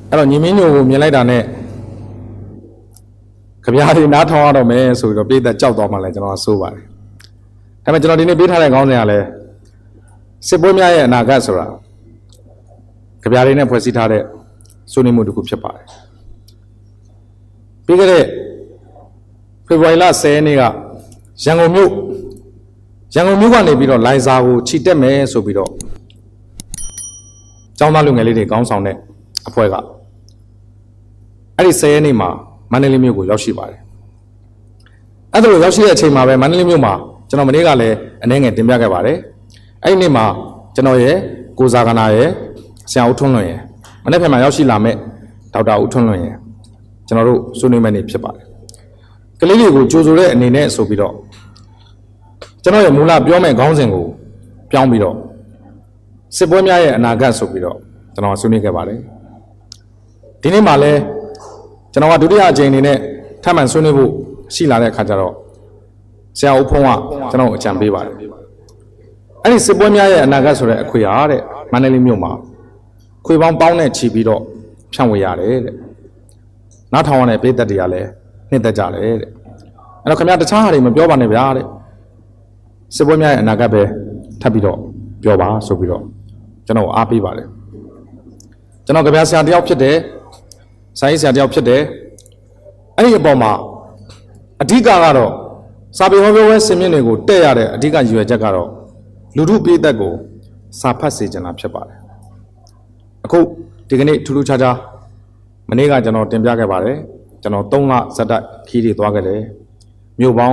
အဲ့တော့ညီမင်းညိုကိုမြင်လိုက်တာနဲ့ကြပြားတွေနားထောင်ရတော့မယ်ဆိုပြီးတော့ပြည်သက်ကြောက်သွားမှလည်းကျွန်တော်ဆိုးပါတယ်ဒါပေမဲ့ကျွန်တော်ဒီနေ့ပေးထားတဲ့ခေါင်းစဉ်ကလည်းစစ်ပွဲများရဲ့အနာဂတ်ဆိုတာကြပြားတွေနဲ့ဖွဲ့စည်းထားတဲ့ဆွေးနွေးမှုတစ်ခုဖြစ်ပါတယ်ပြီးခဲ့တဲ့ဖေဖော်ဝါရီလ10ရက်နေ့ကရန်ကုန်မြို့ကနေပြီးတော့လိုင်ဇာကိုခြိတက်မယ်ဆိုပြီးတော့ကျောင်းသားလူငယ်လေးတွေကောင်းဆောင်တဲ့အဖွဲ့ကအဲ့ဒီ10ရက်နေ့မှာမန္တလေးမြို့ကိုရောက်ရှိပါတယ်အဲ့ဒါလိုရောက်ရှိတဲ့အချိန်မှာပဲမန္တလေးမြို့မှာကျွန်တော်မနေ့ကလည်းအနေငယ်တင်ပြခဲ့ပါတယ်အဲ့ဒီနေ့မှာကျွန်တော်ရဲ့ကိုဇာကနာရဲ့ဆရာဦးထွန်းလွင်ရဲ့မနေ့ကမှရောက်ရှိလာမဲ့ဒေါက်တာဦးထွန်းလွင်ရဲ့ကျွန်တော်တို့ဆွေးနွေးမယ့်နေ့ဖြစ်ပါတယ်ကလေးတွေကိုကြိုဆိုတဲ့အနေနဲ့ဆိုပြီးတော့ကျွန်တော်ရဲ့မူလပြောမဲ့ခေါင်းစဉ်ကိုပြောင်းပြီးတော့စစ်ပွဲများရဲ့အနာဂတ်ဆိုပြီးတော့ကျွန်တော်ဆွေးနွေးခဲ့ပါတယ်ဒီနေ့မှာလည်းကျွန်တော်ကဒုတိယအကြိမ်အနေနဲ့ထပ်မံဆွေးနွေးဖို့ရှိလာတဲ့အခါကျတော့ဆရာဦးဖုံးကကျွန်တော်အကြံပေးပါတယ်အဲ့ဒီစစ်ပွဲများရဲ့အနာဂတ်ဆိုတဲ့အခွေအားတဲ့မန္တလေးမြို့မှာခွေပေါင်းပေါင်းနဲ့ချီပြီးတော့ဖြန့်ဝေရတယ်တဲ့နားထောင်ရတဲ့ပြည်သက်တွေကလည်းနှစ်သက်ကြတယ်တဲ့အဲ့တော့ခင်ဗျားတခြားဟာတွေမပြောပါနဲ့ဗျာတဲ့စစ်ပွဲများရဲ့အနာဂတ်ပဲထပ်ပြီးတော့ပြောပါဆိုပြီးတော့ကျွန်တော်အားပေးပါတယ်ကျွန်တော်ကြပြဆရာတယောက်ဖြစ်တယ်စာရေးဆရာတယောက်ဖြစ်တယ်အဲ့ဒီအပေါ်မှာအဓိကကတော့စာပေဟောပြောပွဲဆင်မြင့်တွေကိုတဲ့ရတဲ့အဓိကရည်ရွယ်ချက်ကတော့လူထုပြည်သက်ကိုစာဖတ်စေချင်တာဖြစ်ပါတယ်အခုဒီကနေ့ထူးထူးခြားခြားမနေ့ကကျွန်တော်တင်ပြခဲ့ပါတယ်ကျွန်တော်3လဇက်တိုက်ခီးတွေသွားခဲ့တယ်မြို့ပေါင်း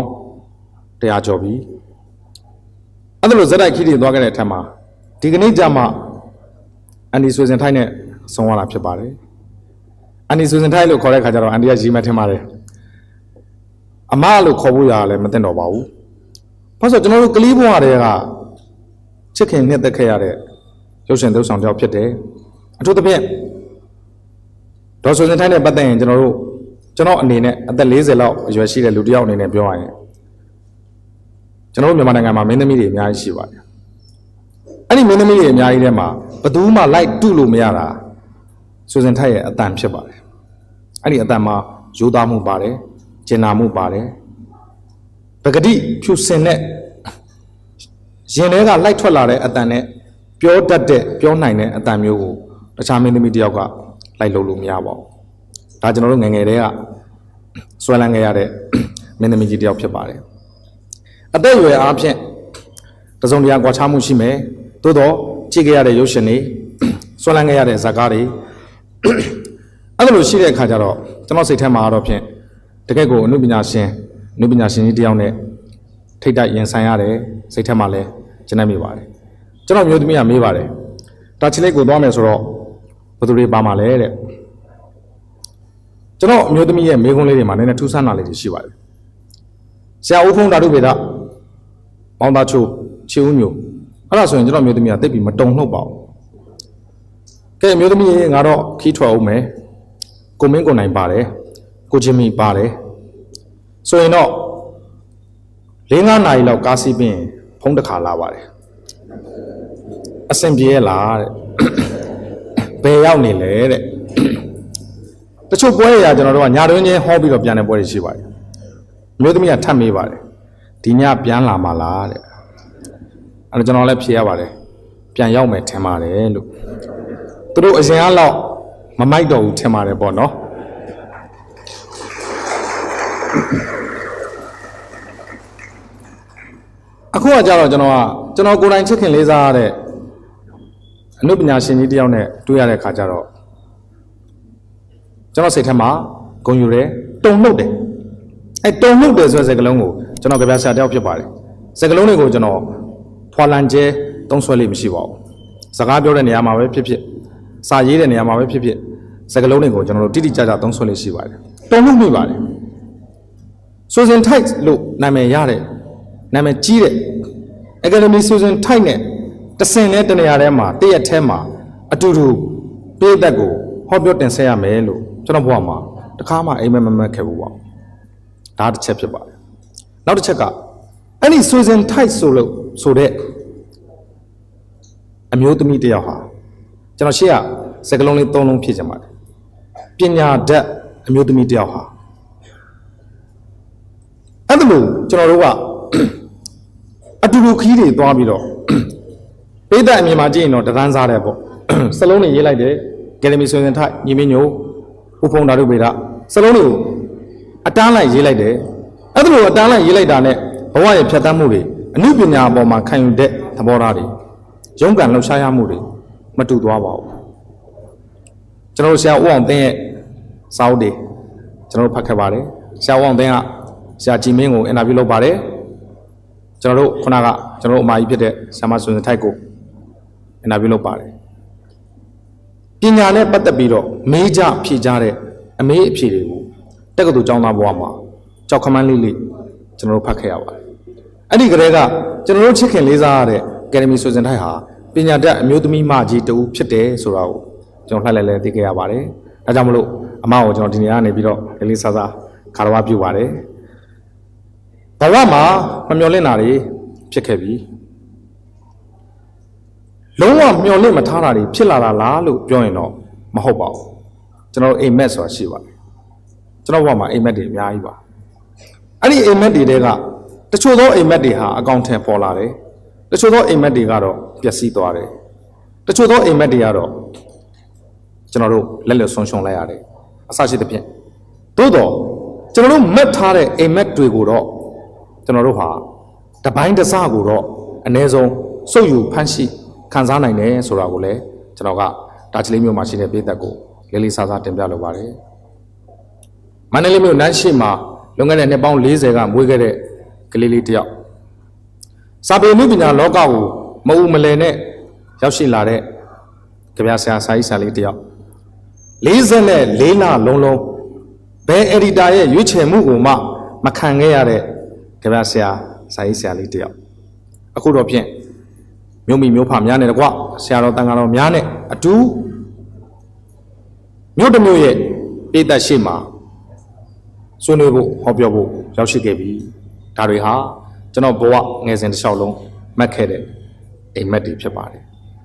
100ကျော်ပြီအဲ့ဒါလိုဇက်တိုက်ခီးတွေသွားခဲ့တဲ့အထက်မှာဒီကနေ့ကြမှာအန်ဒီဆွေစင်ထိုက်နဲ့ဆုံးရတာဖြစ်ပါတယ်အန်ဒီဆွေစင်ထိုက်လို့ခေါ်တဲ့ခါကျတော့အန်ဒီကရီမထင်ပါတယ်အမလို့ခေါ်ဖို့ရလည်းမသိတော့ပါဘူးဘာလို့ဆိုကျွန်တော်တို့ကလေးဘဝတွေကချစ်ခင်နှစ်သက်ခဲ့ရတဲ့ရုပ်ရှင်သုံးဆောင်တယောက်ဖြစ်တယ်အထူးသဖြင့်ဒေါ်ဆွေစင်ထိုက်နဲ့ပတ်သက်ရင်ကျွန်တော်အနေနဲ့အသက်40လောက်အရွယ်ရှိတဲ့လူတစ်ယောက်အနေနဲ့ပြောရရင်ကျွန်တော်တို့မြန်မာနိုင်ငံမှာမင်းသမီးတွေအများကြီးရှိပါတယ်အဲ့ဒီမင်းသမီးတွေအများကြီးထဲမှာဘယ်သူမှလိုက်တုလို့မရတာဆွေစင်ထိုက်ရဲ့အတန်ဖြစ်ပါတယ်အဲ့ဒီအတန်မှာရိုးသားမှုပါတယ်ကျင်နာမှုပါတယ်ပဂတိဖြူစင်တဲ့ရင်ထဲကလိုက်ထွက်လာတဲ့အတန်နဲ့ပြောတတ်တဲ့ပြောနိုင်တဲ့အတန်မျိုးကိုတခြားမင်းသမီးတယောက်ကလိုက်လို့မရပါဘူးဒါကျွန်တော်တို့ငယ်ငယ်တည်းကဆွဲလန်းခဲ့ရတဲ့မင်းသမီးကြီးတယောက်ဖြစ်ပါတယ်အသက်အရွယ်အားဖြင့်တစုံတရာကွာခြားမှုရှိမယ်သို့တော့ကြည့်ခဲ့ရတဲ့ရုပ်ရှင်တွေဆွဲလန်းခဲ့ရတဲ့ဇာတ်ကားတွေအဲ့လိုရှိတဲ့အခါကျတော့ကျွန်တော်စိတ်ထဲမှာတော့ဖြင့်တကယ့်ကိုအနုပညာရှင်ကြီးတယောက်နဲ့ထိတ်တိုက်ရင်ဆိုင်ရတယ်စိတ်ထဲမှာလည်းကျွန်တော်မိပါတယ်ကျွန်တော်မျိုးသမီးကမေးပါတယ်တာချီလိတ်ကိုသွားမယ်ဆိုတော့ဘယ်သူတွေပါမှာလဲတဲ့ကျွန်တော်အမျိုးသမီးရဲ့မေးခွန်းလေးတွေမှာနည်းနည်းထူးဆန်းတာလေးတွေရှိပါတယ်ဆရာဦးဖုံးဓာတုဗေဒပေါင်းသားချိုးချေဦးမျိုးအဲ့ဒါဆိုရင်ကျွန်တော်မျိုးသမီးကတိတ်ပြီးမတုံ့နှုတ်ပါဘူးကဲမျိုးသမီးငါတော့ခီးထွက်အောင်မယ်ကိုမင်းကိုနိုင်ပါတယ်ကိုချင်းမီပါတယ်ဆိုရင်တော့4-5 နာရီလောက်ကားစီးပြီးဖုံးတစ်ခါလာပါတယ်အဆင်ပြေရလားတဲ့ဘယ်ရောက်နေလဲတဲ့တချို့ပွဲရကျွန်တော်တို့ကညာတွင်းချင်းဟောပြီးတော့ပြန်တဲ့ပွဲတွေရှိပါတယ်မျိုးသမီးကထပ်မေးပါတယ်ဒီညပြန်လာမှာလားတဲ့အဲ့တော့ကျွန်တော်လည်းဖြေရပါတယ်ပြန်ရောက်မယ်ထင်ပါတယ်လို့သူတို့အရင်ကလောက်မမိုက်တော့ဘူးထင်ပါတယ်ပေါ့နော်အခုကကြတော့ကျွန်တော်ကိုယ်တိုင်ချစ်ခင်လေးစားရတဲ့အနုပညာရှင်ကြီးတယောက်နဲ့တွေ့ရတဲ့ခါကျတော့ကျွန်တော်စိတ်ထဲမှာဂုဏ်ယူတယ်တုံ့နှုတ်တယ်အဲတုံ့နှုတ်တယ်ဆိုတဲ့စကားလုံးကိုကျွန်တော်ကြပြဆရာတယောက်ဖြစ်ပါတယ်စကားလုံးတွေကိုကျွန်တော်ဖွာလန်ကျဲသုံးဆွဲလို့မရှိပါဘူးစကားပြောတဲ့နေရာမှာပဲဖြစ်ဖြစ်စာရေးတဲ့နေရာမှာပဲဖြစ်ဖြစ်စကားလုံးတွေကိုကျွန်တော်တို့တိတိကျကျသုံးဆွဲလို့ရှိပါတယ်တုံ့နှုတ်မိပါတယ်ဆွေစင်ထိုက်လို့နာမည်ရတဲ့နာမည်ကြီးတဲ့ Academy ဆွေစင်ထိုက်နဲ့တဆင်နဲ့တနေရာထဲမှာတရက်ထဲမှာအတူတူပြည်သက်ကိုဟောပြောတင်ဆက်ရမယ်လို့ကျွန်တော်ဘဝမှာတခါမှအိမ်မက်ခဲ့ဘူးပေါ့ဒါတစ်ချက်ဖြစ်ပါတယ်နောက်တစ်ချက်ကအဲ့ဒီဆွေစင်ထိုက်ဆိုတဲ့အမျိုးသမီးတယောက်ဟာကျွန်တော်ရှေ့ကစကလုံးလေး3လုံးဖြည့်ချင်ပါတယ်ပညာတတ်အမျိုးသမီးတယောက်ဟာအဲ့ဒါလို့ကျွန်တော်တို့ကအတူတူခီးတွေသွားပြီးတော့ပိဿအမြင်မှာကြည့်ရင်တော့တန်းစားတယ်ပေါ့စလုံးတွေရေးလိုက်တယ်ကယ်ဒမီဆွေစဉ်ထိုက်ညီမင်းညိုဥဖုံဓာတုပေဒစလုံးတွေကိုအတန်းလိုက်ရေးလိုက်တယ်အဲ့ဒါလို့အတန်းလိုက်ရေးလိုက်တာနဲ့ဘဝရဲ့ဖြတ်သန်းမှုတွေအမှုပညာအပေါ်မှာခံယူတဲ့သဘောထားတွေရုန်းကန်လှုပ်ရှားရမှုတွေမတူသွားပါဘူးကျွန်တော်တို့ဆရာဦးအောင်သိန်းရဲ့စာအုပ်တွေကျွန်တော်တို့ဖတ်ခဲ့ပါတယ်ဆရာဦးအောင်သိန်းကဆရာကြည်မင်းကိုအင်တာဗျူးလုပ်ပါတယ်ကျွန်တော်တို့ခုနကကျွန်တော်တို့အမကြီးဖြစ်တဲ့ဆရာမဆွေစဉ်ထိုက်ကိုအင်တာဗျူးလုပ်ပါတယ်ပညာနဲ့ပတ်သက်ပြီးတော့မေးကြဖြေကြတဲ့အမေးအဖြေတွေကိုတက္ကသိုလ်ကျောင်းသားဘဝမှာကြောက်ခမန်းလေးလေးကျွန်တော်တို့ဖတ်ခဲ့ရပါတယ်အဲ့ဒီကလေးကကျွန်တော်တို့ချစ်ခင်လေးစားရတဲ့အကယ်ဒမီဆွေစဉ်ထိုက်ဟာပညာတတ်အမျိုးသမီးမကြီးတူဖြစ်တယ်ဆိုတာကိုကျွန်တော်လှည့်လဲသိခဲ့ရပါတယ်ဒါကြောင့်မလို့အမကိုကျွန်တော်ဒီနေ့ကနေပြီးတော့လေးလေးစားစားခါရဝပြုပါတယ်ဘဝမှာမမျှော်လင့်တာတွေဖြစ်ခဲ့ပြီလုံးဝမျှော်လင့်မထားတာတွေဖြစ်လာတာလားလို့ပြောရင်တော့မဟုတ်ပါဘူးကျွန်တော်အိမ်မက်ဆိုတာရှိပါတယ်ကျွန်တော်ဘဝမှာအိမ်မက်တွေအများကြီးပါအဲ့ဒီအိမ်မက်တွေတဲကတချို့သောအိမ်မက်တွေဟာအကောင့်ထဲပေါ်လာတယ်တချို့သောအိမ်မက်တွေကတော့ပျက်စီးသွားတယ်တချို့သောအိမ်မက်တွေကတော့ကျွန်တော်တို့လက်လွတ်ဆုံးရှုံးလိုက်ရတယ်အစရှိသဖြင့်သို့တော့ကျွန်တော်တို့မက်ထားတဲ့အိမ်မက်တွေကိုတော့ကျွန်တော်တို့ဟာတပိုင်းတစကိုတော့အ ਨੇ ဆုံးစုပ်ယူဖန်ရှိခံစားနိုင်တယ်ဆိုတာကိုလည်းကျွန်တော်ကတာချီလေးမြို့မှာရှိတဲ့ပြည်သက်ကိုလေးလေးစားစားတင်ပြလိုပါတယ်မန္တလေးမြို့နန်းရှိမှာလွန်ခဲ့တဲ့နှစ်ပေါင်း40ကမွေးခဲ့တဲ့ကလေးလေးတယောက်စာပေမှုပညာလောကကိုမအူမလဲနဲ့ရောက်ရှိလာတဲ့ကြပြဆရာစာရေးဆရာလေးတယောက်44လလုံးလုံးဘယ်အက်ဒီတာရဲ့ရွေးချယ်မှုကိုမှမခံခဲ့ရတဲ့ကြပြဆရာစာရေးဆရာလေးတယောက်အခုတော့ဖြင့်မြို့မိမြို့ဖများနဲ့တကွဆရာတော်တန်ခါတော်များနဲ့အတူမြို့တစ်မြို့ရဲ့ပြည်သက်ရှိမှာဆွေးနွေးဖို့ဟောပြောဖို့ရောက်ရှိခဲ့ပြီဒါတွေဟာကျွန်တော်ဘဝငယ်စဉ်တစ်လျှောက်လုံးမှတ်ခဲ့တဲ့အိမ်မက်တွေဖြစ်ပါတယ်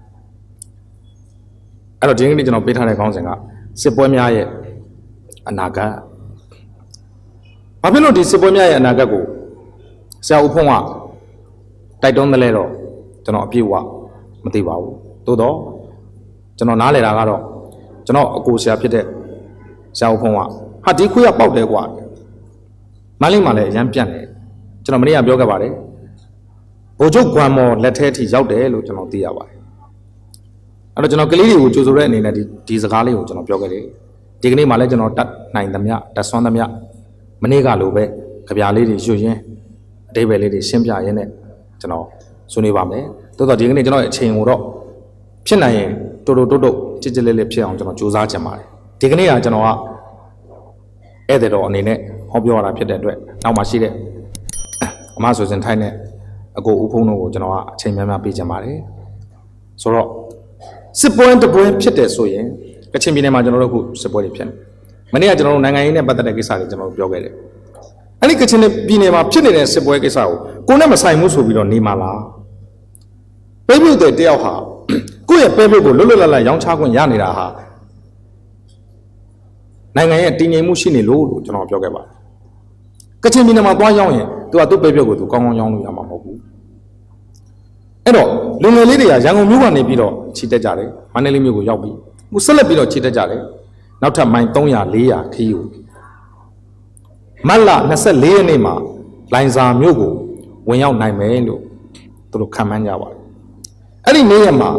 အဲ့တော့ဒီနေ့ကျွန်တော်ပေးထားတဲ့ခေါင်းစဉ်ကစစ်ပွဲများရဲ့အနာဂတ်ဘာဖြစ်လို့ဒီစစ်ပွဲများရဲ့အနာဂတ်ကိုဆရာဦးဖုံးကတိုက်တွန်းတယ်လဲတော့ကျွန်တော်အပြည့်အဝမသိပါဘူးသို့တော့ကျွန်တော်နားလည်တာကတော့ကျွန်တော်အကိုဆရာဖြစ်တဲ့ဆရာဦးဖုံးကဟာဒီခွေးကပေါက်တယ်ကွာမလေးမှလည်းအရန်ပြန့်တယ်ကျွန်တော်မနေ့ကပြောခဲ့ပါတယ်ဗိုလ်ချုပ်ဂွမ်မော်လက်ထဲထိရောက်တယ်လို့ကျွန်တော်သိရပါတယ်အဲ့တော့ကျွန်တော်ကလေးတွေကိုကြိုဆိုတဲ့အနေနဲ့ဒီစကားလေးကိုကျွန်တော်ပြောခဲ့တယ်ဒီကနေ့မှလည်းကျွန်တော်တတ်နိုင်သမျှတတ်ဆွမ်းသမျှမနေ့ကလိုပဲကြပြလေးတွေရွှတ်ရင်းအတိတ်ပဲလေးတွေရှင်းပြရင်းနဲ့ကျွန်တော်ဆွေးနွေးပါမယ်တိုးတော့ဒီကနေ့ကျွန်တော်ရဲ့အချိန်ကိုတော့ဖြစ်နိုင်ရင်တိုးတိုးကြစ်လေးဖြစ်အောင်ကျွန်တော်ကြိုးစားကြပါမယ်ဒီကနေ့ကကျွန်တော်ကဧည့်သည်တော်အနေနဲ့ဟောပြောရတာဖြစ်တဲ့အတွက်နောက်မှရှိတဲ့အမဆွေစဉ်ထိုင်းနဲ့အကိုဦးဖုံးတို့ကိုကျွန်တော်ကအချိန်များများပေးကြပါတယ်ဆိုတော့စစ်ပွဲတပွဲဖြစ်တယ်ဆိုရင်ကချင်ပြည်နယ်မှာကျွန်တော်တို့အခုစစ်ပွဲတွေဖြစ်နေမနေ့ကကျွန်တော်တို့နိုင်ငံရေးနဲ့ပတ်သက်တဲ့ကိစ္စတွေကျွန်တော်တို့ပြောခဲ့တယ်အဲ့ဒီကချင်ပြည်နယ်မှာဖြစ်နေတဲ့စစ်ပွဲကိစ္စကိုနဲ့မဆိုင်ဘူးဆိုပြီးတော့နေမှာလားပဲပြုတ်တဲ့တယောက်ဟာကိုယ့်ရဲ့ပဲပြုတ်ကိုလွတ်လွတ်လပ်လပ်ရောင်းချခွင့်ရနေတာဟာနိုင်ငံရဲ့တည်ငြိမ်မှုရှိနေလို့ကျွန်တော်ပြောခဲ့ပါတယ်ကချင်ပြည်နယ်မှာသွားရောက်ရင်သူကသူ့ပဲပြုတ်ကိုသူကောင်းကောင်းရောင်းလို့ရမှာမဟုတ်ဘူးအဲ့တော့လူငယ်လေးတွေကရန်ကုန်မြို့ကနေပြီးတော့ခြေတက်ကြတယ်မန္တလေးမြို့ကိုရောက်ပြီးသူဆက်လက်ပြီးတော့ခြေတက်ကြတယ်နောက်ထပ်မိုင်300 400ခီးကိုမတ်လ24ရက်နေ့မှာလိုင်ဇာမြို့ကိုဝင်ရောက်နိုင်မယ်လို့သူတို့ခံမှန်းကြပါတယ်အဲ့ဒီနေ့ရက်မှာ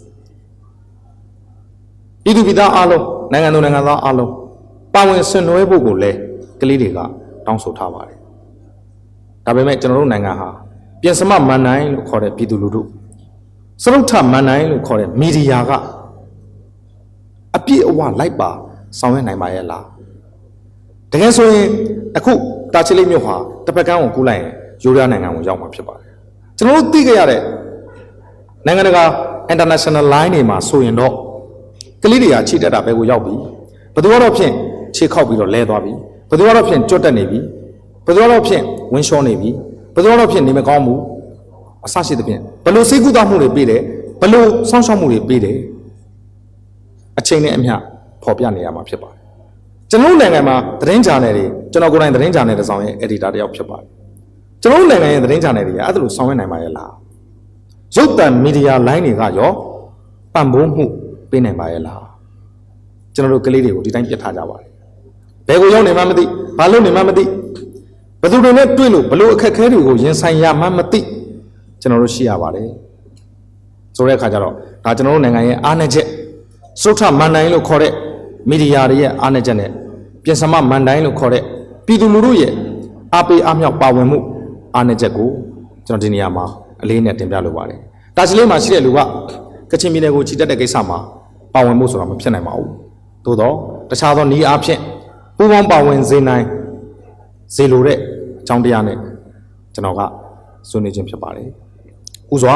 ပြည်သူပြည်သားအားလုံးနိုင်ငံသူနိုင်ငံသားအားလုံးပါဝင်ဆင်နွှဲဖို့ကိုလည်းကလေးတွေကတောင်းဆိုထားပါတယ်ဒါပေမဲ့ကျွန်တော်တို့နိုင်ငံဟာပြင်စမမန်နိုင်လို့ခေါ်တဲ့ပြည်သူလူထုစရုပ်ထမန်နိုင်လို့ခေါ်တဲ့မီဒီယာကအပြည့်အဝလိုက်ပါဆောင်ရွက်နိုင်ပါရဲ့လားတကယ်ဆိုရင်အခုတာချီလိတ်မြို့ဟာတစ်ဖက်ကန်းကိုကူးလိုက်ရင်ယူရီးယားနိုင်ငံကိုရောက်မှာဖြစ်ပါတယ်ကျွန်တော်တို့သိခဲ့ရတဲ့နိုင်ငံတကာ international line တွေမှာဆိုရင်တော့ကလေးတွေကခြေတက်တာပဲကိုရောက်ပြီဘယ်သူကတော့ဖြင့်ခြေခောက်ပြီးတော့လဲသွားပြီဘယ်သူကတော့ဖြင့်ကြွတ်တက်နေပြီဘယ်သူကတော့ဖြင့်ဝင်းလျှောနေပြီဘယ်သူကတော့ဖြင့်နေမကောင်းဘူးအဆရှိသဖြင့်ဘယ်လိုစိတ်ကူးသားမှုတွေပေးတယ်ဘယ်လိုစောင့်ရှောက်မှုတွေပေးတယ်အချိန်နဲ့အမျှပေါ်ပြနေရမှာဖြစ်ပါတယ်ကျွန်တော်နိုင်ငံမှာသတင်းချာနယ်တွေကျွန်တော်ကိုယ်တိုင်သတင်းချာနယ်တဲ့ဆောင်ရဲ့ editor တယောက်ဖြစ်ပါတယ်ကျွန်တော်နိုင်ငံရဲ့သတင်းချာနယ်တွေကအဲ့ဒါလိုဆောင်ရွက်နိုင်ပါရဲ့လားရုပ်သံမီဒီယာလိုင်းတွေကရောပံ့ပိုးမှုပေးနိုင်ပါရဲ့လားကျွန်တော်တို့ကလေးတွေကိုဒီတိုင်းပြတ်ထားကြပါတယ်ဘယ်ကိုရောက်နေမှမသိဘာလုပ်နေမှမသိဘယ်သူတွေနဲ့တွေ့လို့ဘလို့အခက်ခဲတွေကိုရင်ဆိုင်ရမှမသိကျွန်တော်တို့ရှိရပါတယ်ဆိုတဲ့အခါကျတော့ဒါကျွန်တော်တို့နိုင်ငံရဲ့အားနည်းချက်စုထမန်တိုင်းလို့ခေါ်တဲ့မီဒီယာတွေရဲ့အားနည်းချက်နဲ့ပြင်ဆင်မမန်တိုင်းလို့ခေါ်တဲ့ပြည်သူလူထုရဲ့အားပေးအားမြောက်ပါဝင်မှုအားနည်းချက်ကိုကျွန်တော်ဒီနေရာမှာအလေးနဲ့တင်ပြလိုပါတယ်တာချီလေးမှာရှိတဲ့လူကကချင်ပြည်နယ်ကိုချီတက်တဲ့ကိစ္စမှာပါဝင်မှုဆိုတာမဖြစ်နိုင်ပါဘူးသို့တော့တခြားသောနည်းအားဖြင့်ပူးပေါင်းပါဝင်စေနိုင်စေလိုတဲ့အကြောင်းတရားနဲ့ကျွန်တော်ကဆွေးနွေးခြင်းဖြစ်ပါတယ်ဥစွာ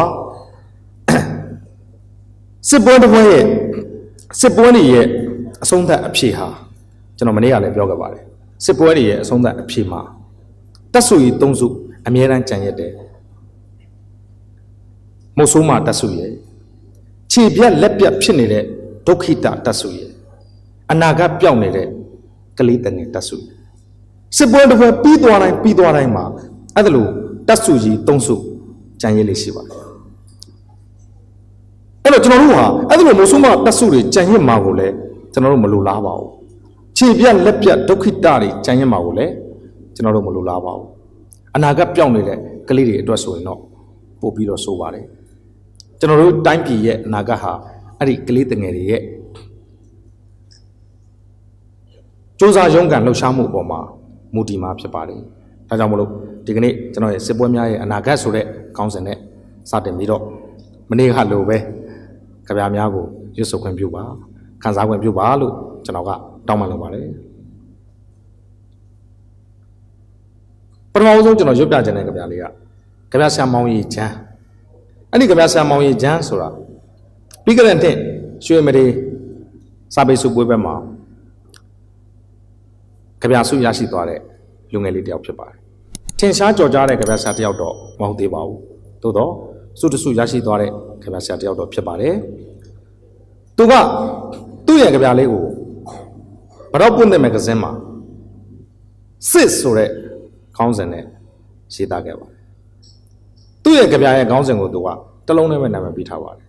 စစ်ပွဲတစ်ပွဲရဲ့စစ်ပွဲတွေရဲ့အဆုံးသတ်အဖြစ်ဟာကျွန်တော်မနေ့ကလည်းပြောခဲ့ပါတယ်စစ်ပွဲတွေရဲ့အဆုံးသတ်အဖြစ်မှာတပ်စုကြီး၃စုအမြဲတမ်းကြံရက်တယ်မုတ်ဆိုးမှာတပ်စုရဲ့ခြေပြက်လက်ပြက်ဖြစ်နေတဲ့ဒုက္ခိတတပ်စုရဲ့အနာဂတ်ပြောင်းနေတဲ့ကလေးတငယ်တပ်စုစစ်ပွဲတစ်ပွဲပြီးသွားတိုင်းမှာအဲ့ဒါလိုတပ်စုကြီး၃စုကြံရက်လေးရှိပါတယ်အဲ့တော့ကျွန်တော်တို့ဟာအဲ့ဒါလိုမုတ်ဆိုးမှာတပ်စုတွေကြံရက်မှာကိုလည်းကျွန်တော်တို့မလိုလားပါဘူးခြေပြက်လက်ပြက်ဒုက္ခိတတွေကြံရက်မှာကိုလည်းကျွန်တော်တို့မလိုလားပါဘူးအနာဂတ်ပြောင်းနေတဲ့ကလေးတွေအတွက်ဆိုရင်တော့ပို့ပြီးတော့ဆိုပါတယ်ကျွန်တော်တို့တိုင်းပြည်ရဲ့အနာဂတ်ဟာအဲ့ဒီကလေးတငယ်တွေရဲ့စ조사ရုန်းကန်လှုပ်ရှားမှုအပေါ်မှာမူတည်မှာဖြစ်ပါတယ်ဒါကြောင့်မလို့ဒီကနေ့ကျွန်တော်ရဲ့စစ်ပွဲများရဲ့အနာဂတ်ဆိုတဲ့ခေါင်းစဉ်နဲ့စတင်ပြီးတော့မနေ့ကလိုပဲကြပြများကိုရွတ်ဆိုခွင့်ပြုပါခန်းစားခွင့်ပြုပါလို့ကျွန်တော်ကတောင်းပန်လုပ်ပါတယ်ပထမဆုံးကျွန်တော်ရွတ်ပြခြင်းတဲ့ကြပြလေးကကြပြဆရာမောင်ကြီးချမ်းအဲ့ဒီကြပြဆရာမောင်ကြီးချမ်းဆိုတာပြီးကြတဲ့နှစ်ရွှေမရီစာပေစုပွဲဘက်မှာကြပြစုရရှိသွားတဲ့လူငယ်လေးတယောက်ဖြစ်ပါတယ်ထင်ရှားကြော်ကြားတဲ့ကြပြဆရာတယောက်တော့မဟုတ်သေးပါဘူးသို့တော့စုတစုရရှိသွားတဲ့ကြပြဆရာတယောက်တော့ဖြစ်ပါတယ်သူကသူ့ရဲ့ကြပြလေးကိုဘတော့ပွင့်တဲ့မဂ္ဂဇင်းမှာစစ်ဆိုတဲ့ခေါင်းစဉ်နဲ့ရေးသားခဲ့ပါတယ်သူ့ရဲ့ကြပြရဲ့ခေါင်းစဉ်ကိုသူကတလုံးနဲ့ပဲနာမည်ပေးထားပါတယ်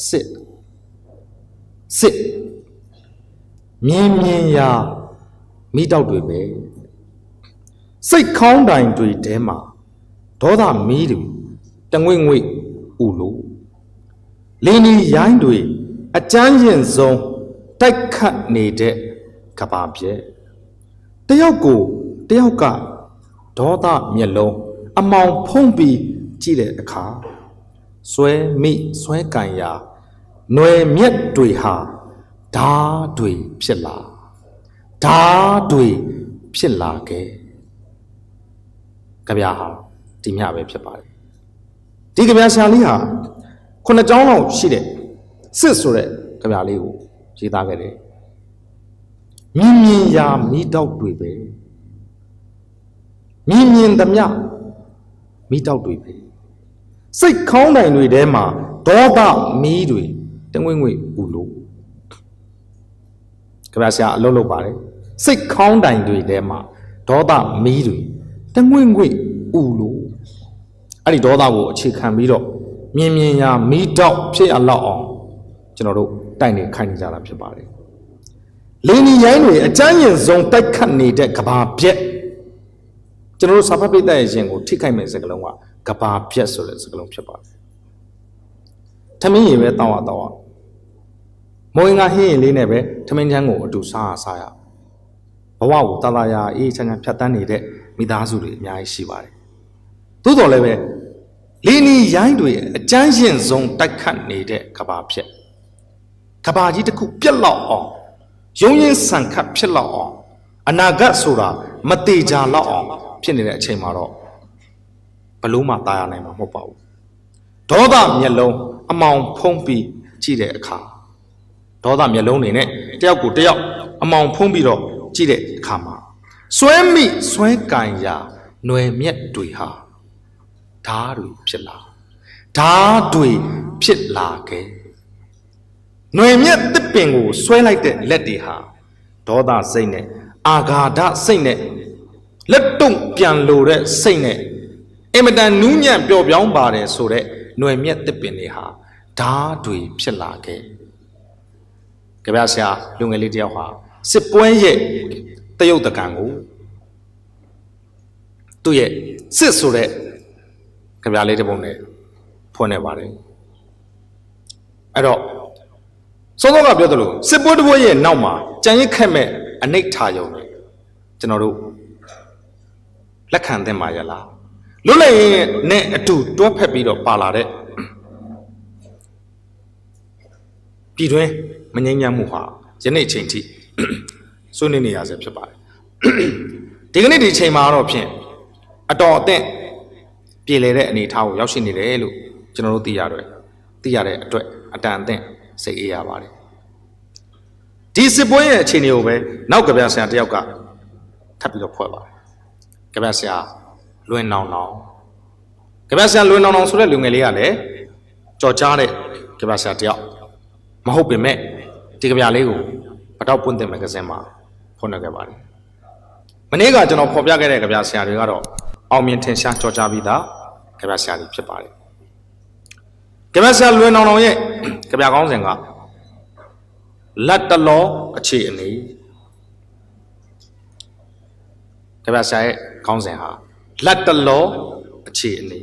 စစ်မြင်းမြင်းရာမိတောက်တွေပဲစိတ်ခေါင်းတိုင်တွေထဲမှာဒေါသမီးတွေတငွေ့ငွေ့ဥလို့လင်းဒီရိုင်းတွေအကျန်းရင်ဆုံးတိုက်ခတ်နေတဲ့ကဘာပြဲတယောက်ကိုတယောက်ကဒေါသမျက်လုံးအမောင်ဖုံးပြီးကြည့်တဲ့အခါဆွဲမိဆွဲကန်ရာຫນွယ်မြက်တွေဟာဓာတွေဖြစ်လာဓာတွေဖြစ်လာခဲ့ကြပြဟာဒီမြပဲဖြစ်ပါတယ်ဒီကြပြဆရာလေးဟာ9ကျောင်းလောက်ရှိတဲ့စစ်ဆိုတဲ့ကြပြလေးကိုရေးသားခဲ့တယ်မြင်မြင်ရာမိတောက်တွေပဲမြင်မြင်သမျှမိတောက်တွေပဲစိတ်ခေါင်းတိုင်တွေထဲမှာဒေါသမီးတွေတငွေ့ငွေ့ဥလို့ကြပြဆရာအလုပ်လုပ်ပါတယ်စိတ်ခေါင်းတိုင်တွေထဲမှာဒေါသမီးတွေတငွေ့ငွေ့ဥလို့အဲ့ဒီဒေါသကိုအခြေခံပြီးတော့မြင်မြင်ရာမိတောက်ဖြစ်ရလောက်အောင်ကျွန်တော်တို့တိုက်နေခိုင်းနေကြတာဖြစ်ပါတယ်လင်းဒီရိုင်းတွေအကျန်းရင်ဆုံးတိုက်ခတ်နေတဲ့ကဘာပြက်ကျွန်တော်တို့စာဖတ်ပိတ်တဲ့ရင်ကိုထိခိုက်မဲ့စကားလုံးကကဘာပြက်ဆိုတဲ့စကားလုံးဖြစ်ပါတယ်ထမင်းရည်ပဲတောင်းရမိုးငါဟင်းရင်လေးနဲ့ပဲထမင်းချမ်းကိုအတူစားရဘဝကိုတာယာအေးချမ်းချမ်းဖြတ်တန်းနေတဲ့မိသားစုတွေအများကြီးရှိပါတယ်သို့တော်လည်းပဲလင်းဒီရိုင်းတွေအကျန်းရင်ဆုံးတိုက်ခတ်နေတဲ့ကဘာပြက်ကဘာကြီးတစ်ခုပြက်လောက်အောင်ရုံရင်ဆန်ခတ်ဖြစ်လောက်အောင်အနာဂတ်ဆိုတာမတေချာလောက်အောင်ဖြစ်နေတဲ့အချိန်မှာတော့ဘလို့မှตายရနိုင်မှာမဟုတ်ပါဘူးဒေါသမျက်လုံးအမောင်ဖုံးပြီးကြည့်တဲ့အခါဒေါသမျက်လုံးနေနဲ့တယောက်ကိုတယောက်အမောင်ဖုံးပြီးတော့ကြည့်တဲ့အခါမှာဆွဲမိဆွဲကန်ရာຫນွယ်မြက်တွေဟာဓာတွေဖြစ်လာဓာတွေဖြစ်လာခဲ့ຫນွယ်မြက်တစ်ပင်ကိုဆွဲလိုက်တဲ့လက်တွေဟာဒေါသစိတ်နဲ့အာဃာတစိတ်နဲ့လက်တုံပြန်လို့တဲ့စိတ်နဲ့အင်မတန်နူးညံ့ပျော်ပြောင်းပါတယ်ဆိုတဲ့ຫນွယ်မြက်တစ်ပင်တွေဟာဓာတ်တွေဖြစ်လာခဲ့ကြပြဆရာလူငယ်လေးတယောက်ဟာစစ်ပွဲရဲ့တရုတ်တကံကိုသူ့ရဲ့စစ်ဆိုတဲ့ကြပြလေးတစ်ပုံနဲ့ဖွင့်နေပါတယ်အဲ့တော့စောစောကပြောသလိုစစ်ပွဲတစ်ပွဲရဲ့နောက်မှာကြံရစ်ခက်မဲ့အနိဋ္ဌာယုံတွေကျွန်တော်တို့လက်ခံသင့်ပါရလားလွတ်လပ်ရေးနဲ့အတူတွဲဖက်ပြီးတော့ပါလာတဲ့ပြည်တွင်းမငြိမ်းချမ်းမှုဟာယနေ့အချိန်ထိဆွေးနွေးနေရဆဲဖြစ်ပါတယ်ဒီကနေ့ဒီချိန်မှာတော့ဖြင့်အတော်အသင့်ပြည်လေတဲ့အနေအထားကိုရောက်ရှိနေတယ်လို့ကျွန်တော်တို့သိရတဲ့အတွက်အတန်အသင့်စိတ်အေးရပါတယ်ဒီစစ်ပွဲရဲ့အခြေအနေကိုပဲနောက်ကဗျာဆရာတယောက်ကထပ်ပြီးတော့ဖွဲ့ပါတယ်ကဗျာဆရာလွင်နောင်နောင်ကဗျာဆရာလွင်နောင်နောင်ဆိုတဲ့လူငယ်လေးကလည်းကြော်ကြားတဲ့ကဗျာဆရာတယောက်မဟုတ်ပေမဲ့ဒီကဗျာလေးကိုပတောက်ပွင့်တဲ့မဂ္ဂဇင်းမှာဖွင့်ခဲ့ပါတယ်မနေ့ကကျွန်တော်ဖော်ပြခဲ့တဲ့ကဗျာဆရာတွေကတော့အောင်မြင်ထင်ရှားကြော်ကြားပြီးသားကဗျာဆရာတွေဖြစ်ပါတယ်ကဗျာဆရာလွင်နောင်နောင်ရဲ့ကဗျာကောင်းစဉ်ကလက်တလောအခြေအနေကဗျာဆရာရဲ့ကောင်းစဉ်ဟာလက်တလောအခြေအနေ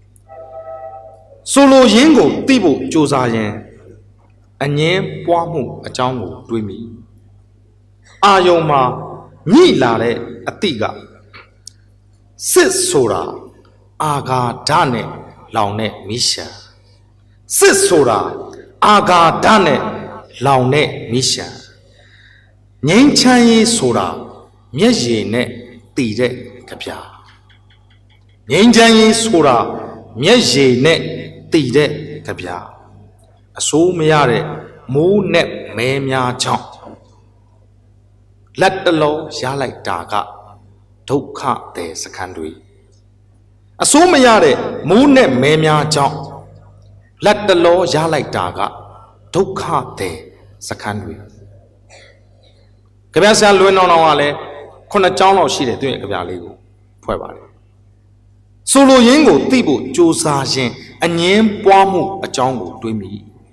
ဆိုလိုရင်းကိုသိဖို့ကြိုးစားရင်အငင်းပွားမှုအကြောင်းကိုတွေးမိအာယုံမှာညှိလာတဲ့အတိကစစ်ဆိုတာအာဃာတနဲ့လောင်တဲ့မိရှာစစ်ဆိုတာအာဃာတနဲ့လောင်တဲ့မိရှာငြိမ်းချမ်းရေးဆိုတာမျက်ရည်နဲ့တည်တဲ့ကြပြငြိမ်းချမ်းရေးဆိုတာမျက်ရည်နဲ့တည်တဲ့ကြပြအစိုးမရတဲ့မိုးနဲ့မဲများကြောင့်လက်တလုံးရလိုက်တာကဒုက္ခတဲ့စခန်းတွေအစိုးမရတဲ့မိုးနဲ့မဲများကြောင့်လက်တလုံးရလိုက်တာကဒုက္ခတဲ့စခန်းတွေကြပြဆရာလွင်နောင်နောင်ကလည်း9ကျောင်းလောက်ရှိတယ်သူရဲ့ကြပြလေးကိုဖွဲ့ပါတယ်ဆိုလိုရင်းကိုသိဖို့ကြိုးစားခြင်းအငင်းပွားမှုအကြောင်းကိုတွေးမိ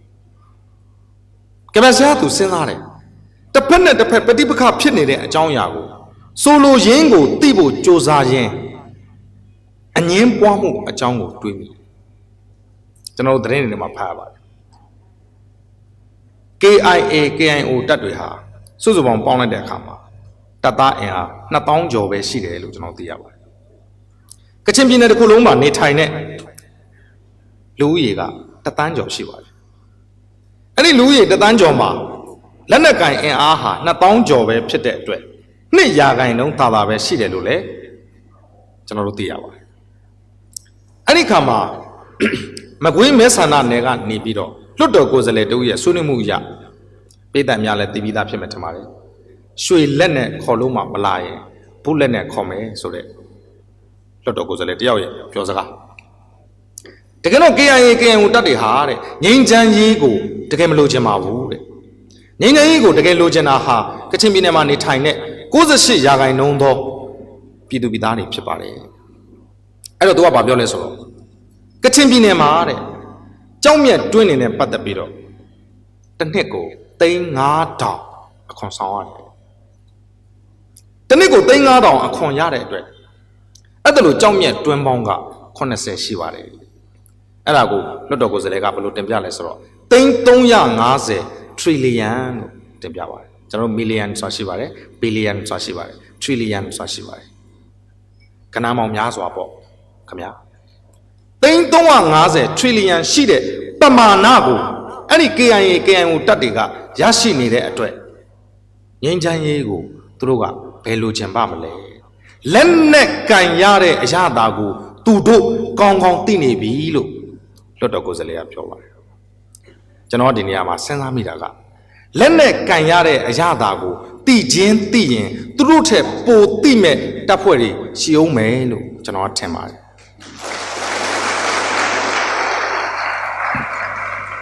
ကြပြဆရာသူစဉ်းစားတယ်တစ်ဖက်နဲ့တစ်ဖက်ပဋိပက္ခဖြစ်နေတဲ့အကြောင်းအရာကိုဆိုလိုရင်းကိုသိဖို့ကြိုးစားခြင်းအငင်းပွားမှုအကြောင်းကိုတွေးမိကျွန်တော်သတင်းတွေမှာဖတ်ရပါတယ် KIA KIO တပ်တွေဟာစုစုပေါင်းပေါင်းလိုက်တဲ့အခါမှာတပ်သားအင်အား2000ကျော်ပဲရှိတယ်လို့ကျွန်တော်သိရပါတယ်ကချင်ပြည်နယ်တစ်ခုလုံးမှာနေထိုင်တဲ့လူဦးရေက1သန်းကျော်ရှိပါတယ်အဲ့ဒီလူဦးရေ1သန်းကျော်မှာလက်နက်ကင်အင်အားဟာ2000ကျော်ပဲဖြစ်တဲ့အတွက်2%သာသာပဲရှိတယ်လို့လည်းကျွန်တော်တို့သိရပါတယ်အဲ့ဒီခါမှာမကွေးမဲဆန္ဒနယ်ကနေပြီးတော့လွတ်တော်ကိုယ်စားလှယ်တို့ရဲ့ဆွေးနွေးမှုအရပြည်သက်များလည်းတည်ပြီးသားဖြစ်မှာထင်ပါတယ်ရွှေလက်နဲ့ခေါ်လို့မှမလာရင်ဘုလက်နဲ့ခေါ်မယ်ဆိုတဲ့လွတ်တော်ကိုယ်စားလှယ်တယောက်ရဲ့ပြောစကားတကယ်တော့ KIA KNU တပ်တွေဟာတဲ့ငြိမ်းချမ်းရေးကိုတကယ်မလိုချင်ပါဘူးတဲ့ငြိမ်းချမ်းရေးကိုတကယ်လိုချင်တာဟာကချင်ပြည်နယ်မှာနေထိုင်တဲ့98%သောပြည်သူပြည်သားတွေဖြစ်ပါတယ်အဲ့တော့သူကဘာပြောလဲဆိုတော့ကချင်ပြည်နယ်မှာတဲ့ကြောက်မြတ်တွင်းနေတဲ့ပတ်သက်ပြီးတော့တစ်နှစ်ကို3,500အခွန်ဆောင်ရတယ်တစ်နှစ်ကို3,500အခွန်ရတဲ့အတွက်အဲ့ဒါလိုကြောက်မြတ်တွင်းပေါင်းက80ရှိပါတယ်အဲ့ဒါကိုလွတ်တော်ကိုယ်စားလှယ်ကဘယ်လိုတင်ပြလဲဆိုတော့350 trillion လို့တင်ပြပါတယ်ကျွန်တော် million ဆိုတာရှိပါတယ် billion ဆိုတာရှိပါတယ် trillion ဆိုတာရှိပါတယ်ကဏ္ဍပေါင်းများစွာပေါ့ခင်ဗျာ350 trillion ရှိတဲ့ပမာဏကိုအဲ့ဒီ KIA KNU တပ်တွေကရရှိနေတဲ့အတွက်ငြိမ်းချမ်းရေးကိုသူတို့ကဘယ်လိုချင်ပါမလဲလက်နဲ့ကင်ရတဲ့အရာတာကိုသူတို့ကောင်းကောင်းသိနေပြီလို့လွတ်တော်ကိုယ်စားလှယ်ကပြောပါတယ်ကျွန်တော်ဒီနေရာမှာစဉ်းစားမိတာကလက်နဲ့ကင်ရတဲ့အရာတာကိုသိချင်းသိရင်သူတို့ထက်ပိုသိမဲ့တပ်ဖွဲ့တွေရှိအောင်မယ်လို့ကျွန်တော်ထင်ပါတယ်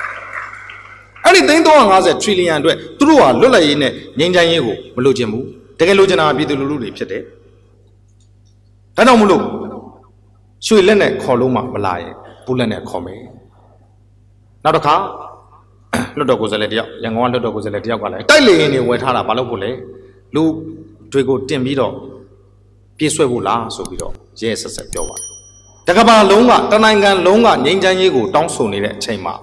အဲ့ဒီ350 trillion အတွက်သူတို့ဟာလွတ်လပ်ရေးနဲ့ငြိမ်းချမ်းရေးကိုမလိုချင်ဘူးတကယ်လို့ကျွန်တော်ပြည်သူလူထုတွေဖြစ်တယ်ဒါကြောင့်မလို့ရွှေလက်နဲ့ခေါ်လို့မှမလာရင်ဘူးလက်နဲ့ခေါ်မယ်နောက်တစ်ခါလွတ်တော်ကိုယ်စားလှယ်တယောက်ရန်ကုန်ကလွတ်တော်ကိုယ်စားလှယ်တယောက်ကလည်းတိုက်လေရင်တွေဝယ်ထားတာဘာလို့ဖို့လဲလူတွေကိုတင်ပြီးတော့ပြည့်ဆွဲဖို့လားဆိုပြီးတော့ရဲဆက်ဆက်ပြောပါတယ်တကဘာလုံးကတနိုင်ငံလုံးကငြိမ်းချမ်းရေးကိုတောင်းဆိုနေတဲ့အချိန်မှာ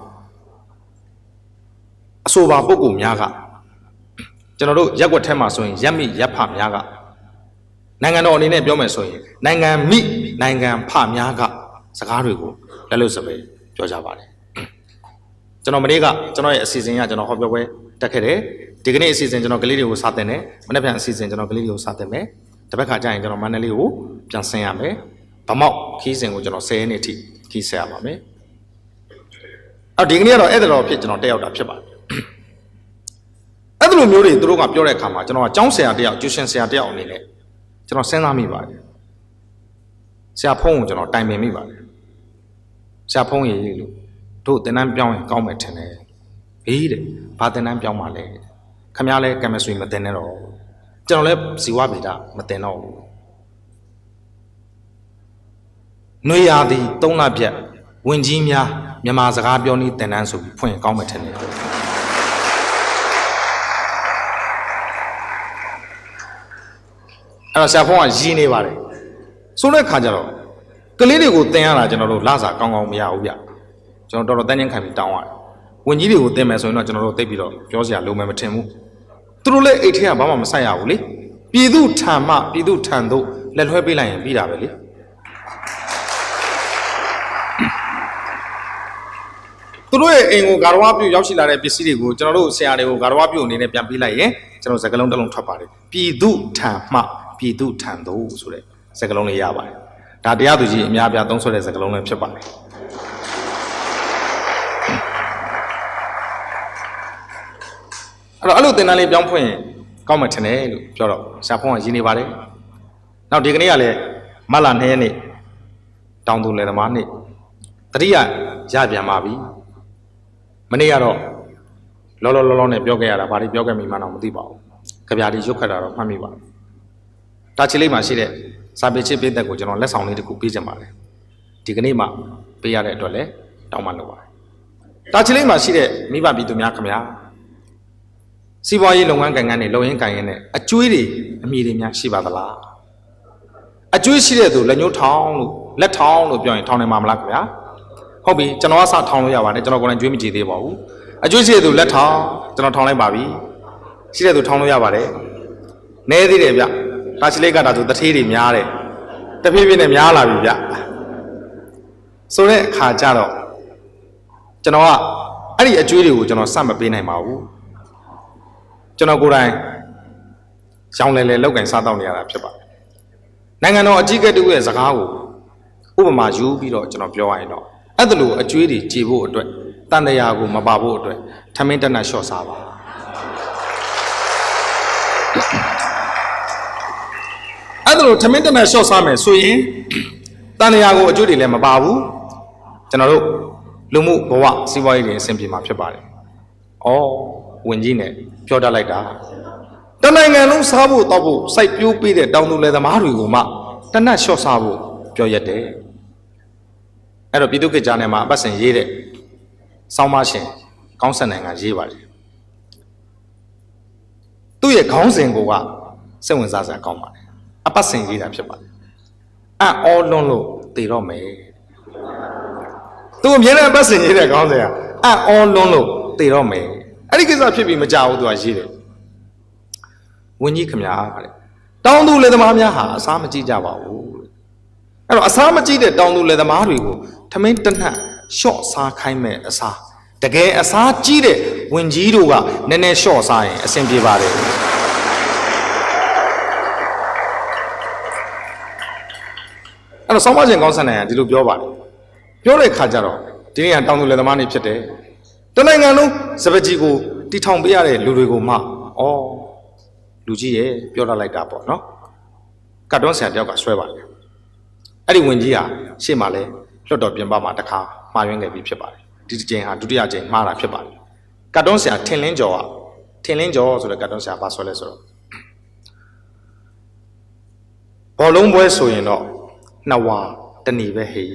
အဆိုပါပုဂ္ဂိုလ်များကကျွန်တော်တို့ရက်ွက်ထဲမှာဆိုရင်ရက်မိရက်ဖများကနိုင်ငံတော်အနေနဲ့ပြောမယ်ဆိုရင်နိုင်ငံမိနိုင်ငံဖများကစကားတွေကိုလက်လွတ်စပယ်ပြောကြပါတယ်ကျွန်တော်မနေ့ကကျွန်တော်ရဲ့အစီအစဉ်ကကျွန်တော်ဟောပြောပွဲတက်ခဲ့တယ်ဒီကနေ့အစီအစဉ်ကျွန်တော်ကလေးတွေကိုစတင်တယ်မနေ့ပြန်အစီအစဉ်ကျွန်တော်ကလေးတွေကိုစတင်မယ်တစ်ပတ်ခါကျရင်ကျွန်တော်မန္တလေးကိုပြန်ဆင်းရမယ်ဗမောက်ခီးစဉ်ကိုကျွန်တော်10ရက်နေ့ထိခီးဆက်ရပါမယ်အော်ဒီကနေ့ကတော့အဲ့ဒါတော့ဖြစ်ကျွန်တော်တက်ရောက်တာဖြစ်ပါတယ်အဲ့လိုမျိုးတွေသူတို့ကပြောတဲ့အခါမှာကျွန်တော်ကကျောင်းဆရာတယောက်ကျူရှင်ဆရာတယောက်အနေနဲ့ကျွန်တော်စဉ်းစားမိပါတယ်ဆရာဖုန်းကိုကျွန်တော်တိုင်ပင်မိပါတယ်ဆရာဖုန်းရေးလို့တို့တင်တန်းပြောင်းရင်ကောင်းမယ်ထင်တယ်ဟေးတဲ့ဘာတင်တန်းပြောင်းမှလဲခမရလဲကင်မစထရီမတင်နဲ့တော့ကျွန်တော်လဲဇီဝဗေဒမတင်တော့ဘူးနှွေရာသည်3လပြတ်ဝင်ကြီးများမြန်မာစကားပြောနည်းတင်တန်းဆိုပြီးဖွင့်ကောင်းမယ်ထင်တယ်အဲ့တော့ဆရာဖုန်းကရည်နေပါတယ်ဆိုတဲ့ခါကျတော့ကလေးတွေကိုတင်ရတာကျွန်တော်တို့လစာကောင်းကောင်းမရဘူးဗျကျွန်တော်တော်တော်တန်းချင်းခံပြီးတောင်းရတယ်ဝင်ကြီးတွေကိုတင်မယ်ဆိုရင်တော့ကျွန်တော်တို့သိပြီးတော့ပြောစရာလုံးမယ်မထင်ဘူးသူတို့လည်းအိတ်ထဲကဘာမှမဆိုင်ရဘူးလေပြည်သူထံမှပြည်သူထံသို့လက်လွှဲပေးလိုက်ရင်ပြီးတာပဲလေသူတို့ရဲ့အိမ်ကိုဂါရဝပြုရောက်ရှိလာတဲ့ပစ္စည်းတွေကိုကျွန်တော်တို့ဆရာတွေကိုဂါရဝပြုအနေနဲ့ပြန်ပေးလိုက်ရင်ကျွန်တော်စကလုံးတစ်လုံးထွက်ပါတယ်ပြည်သူထံမှပြည်သူထံသို့ဆိုတဲ့စကလုံးလေးရပါတယ်ဒါတရားသူကြီးအများအပြားသုံးဆွဲတဲ့စကလုံးလေးဖြစ်ပါတယ်အဲ့လိုတင်တန်းလေးပြောင်းဖွင့်ရင်ကောင်းမှထင်တယ်လို့ပြောတော့ဆရာဖုန်းကရည်နေပါတယ်နောက်ဒီကနေ့ကလည်းမတ်လ2ရက်နေ့တောင်သူလယ်သမားနေ့တတိယရပြန်ပါပြီမနေ့ကတော့လောနဲ့ပြောခဲ့ရတာဘာတွေပြောခဲ့မိမှတော့မသိပါဘူးကြပြာဒီရုပ်ခတ်တာတော့မှတ်မိပါဘူးတာချီလေးမှာရှိတဲ့စာပေချစ်ပေးသက်ကိုကျွန်တော်လက်ဆောင်လေးတစ်ခုပေးချင်ပါတယ်ဒီကနေ့မှပေးရတဲ့အတွက်လည်းတောင်းပန်လုပ်ပါတယ်တာချီလေးမှာရှိတဲ့မိဘပြည်သူများခင်ဗျာစီးပွားရေးလုပ်ငန်းကိုင်ငန်းတွေလုပ်ရင်းကိုင်ရင်းနဲ့အကျွေးတွေအမြည်တွေများရှိပါသလားအကျွေးရှိတဲ့သူလက်ညှိုးထောင်းလို့လက်ထောင်းလို့ပြောရင်ထောင်းနိုင်မှာမလားခင်ဗျာဟုတ်ပြီကျွန်တော်ကစထောင်းလို့ရပါတယ်ကျွန်တော်ကိုယ်တိုင်ကျွေးမကြည့်သေးပါဘူးအကျွေးရှိတဲ့သူလက်ထောင်းကျွန်တော်ထောင်းလိုက်ပါပြီရှိတဲ့သူထောင်းလို့ရပါတယ်နဲသေးတယ်ဗျတာချီလေးကတာဆိုတထေးတွေများတယ်တဖြည်းဖြည်းနဲ့များလာပြီဗျဆိုတဲ့အခါကျတော့ကျွန်တော်ကအဲ့ဒီအကျွေးတွေကိုကျွန်တော်စမပေးနိုင်ပါဘူးကျွန်တော်ကိုယ်တိုင်ရောင်းလဲလောက်ကင်စားတော့နေရတာဖြစ်ပါတယ်နိုင်ငံတော်အကြီးအကဲတို့ရဲ့စကားကိုဥပမာယူပြီးတော့ကျွန်တော်ပြောရရင်တော့အဲ့ဒါလိုအကျွေးတွေကြေဖို့အတွက်တန်တရားကိုမပါဖို့အတွက်ထမင်းတက်နတ်လျှော့စားပါအဲ့ဒါလိုထမင်းတက်နတ်လျှော့စားမယ်ဆိုရင်တန်တရားကိုအကျွေးတွေလည်းမပါဘူးကျွန်တော်တို့လူမှုဘဝစီးပွားရေးတွေအဆင်ပြေမှာဖြစ်ပါတယ်ဩဝင်ကြီးနဲ့ပြောတတ်လိုက်တာတနိုင်ငံလုံးစားဖို့တောက်ဖို့စိုက်ပျိုးပေးတဲ့တောင်သူလယ်သမားတွေကိုမှတနတ်လျှော့စားဖို့ပြောရတယ်အဲ့တော့ပြည်သူ့ခေတ်ကြားထဲမှာအပတ်စဉ်ရေးတဲ့စောင်းမရှင်ကောင်းဆက်နိုင်ငံရေးပါတယ်သူ့ရဲ့ခေါင်းစဉ်ကစိတ်ဝင်စားစရာကောင်းပါတယ်အပတ်စဉ်ရေးတာဖြစ်ပါတယ်အံ့ဩလွန်းလို့တည်တော့မယ်သူအမြဲတမ်းအပတ်စဉ်ရေးတဲ့ခေါင်းစဉ်ကအံ့ဩလွန်းလို့တည်တော့မယ်အဲ့ဒီကိစ္စဖြစ်ပြီးမကြောက်ဘူးသူကရေးတယ်ဝင်းကြီးခမညာတဲ့တောင်သူလယ်သမားများဟာအစားမကြည့်ကြပါဘူးအဲ့တော့အစားမကြည့်တဲ့တောင်သူလယ်သမားတွေကိုထမင်းတနတ်လျှော့စားခိုင်းမဲ့အစားတကယ်အစားကြီးတဲ့ဝင်းကြီးတို့ကနည်းနည်းလျှော့စားရင်အဆင်ပြေပါတယ်အဲ့တော့ဆောင်းမရှင်ကောင်းဆန်နိုင်ကဒီလိုပြောပါတယ်ပြောတဲ့ခါကျတော့ဒီနေ့ကတောင်သူလယ်သမားနေဖြစ်တယ်တနိုင်ငံလုံးစပကြီးကိုတီထောင်ပေးရတဲ့လူတွေကိုမှလူကြီးရဲ့ပြောတတ်လိုက်တာပေါ့နော်ကတ်တွန်းဆရာတယောက်ကဆွဲပါတယ်အဲ့ဒီဝင်ကြီးဟာရှေ့မှာလဲလွတ်တော်ပြင်ပမှာတစ်ခါမှားယွင်းခဲ့ပြီးဖြစ်ပါတယ်ဒီတစ်ချိန်ဟာဒုတိယချိန်မှားတာဖြစ်ပါတယ်ကတ်တွန်းဆရာထင်လင်းကျော်ဆိုတဲ့ကတ်တွန်းဆရာပါဆွဲလဲဆိုတော့ဘောလုံးပွဲဆိုရင်တော့နှစ်ဝါတဏီပဲဟေး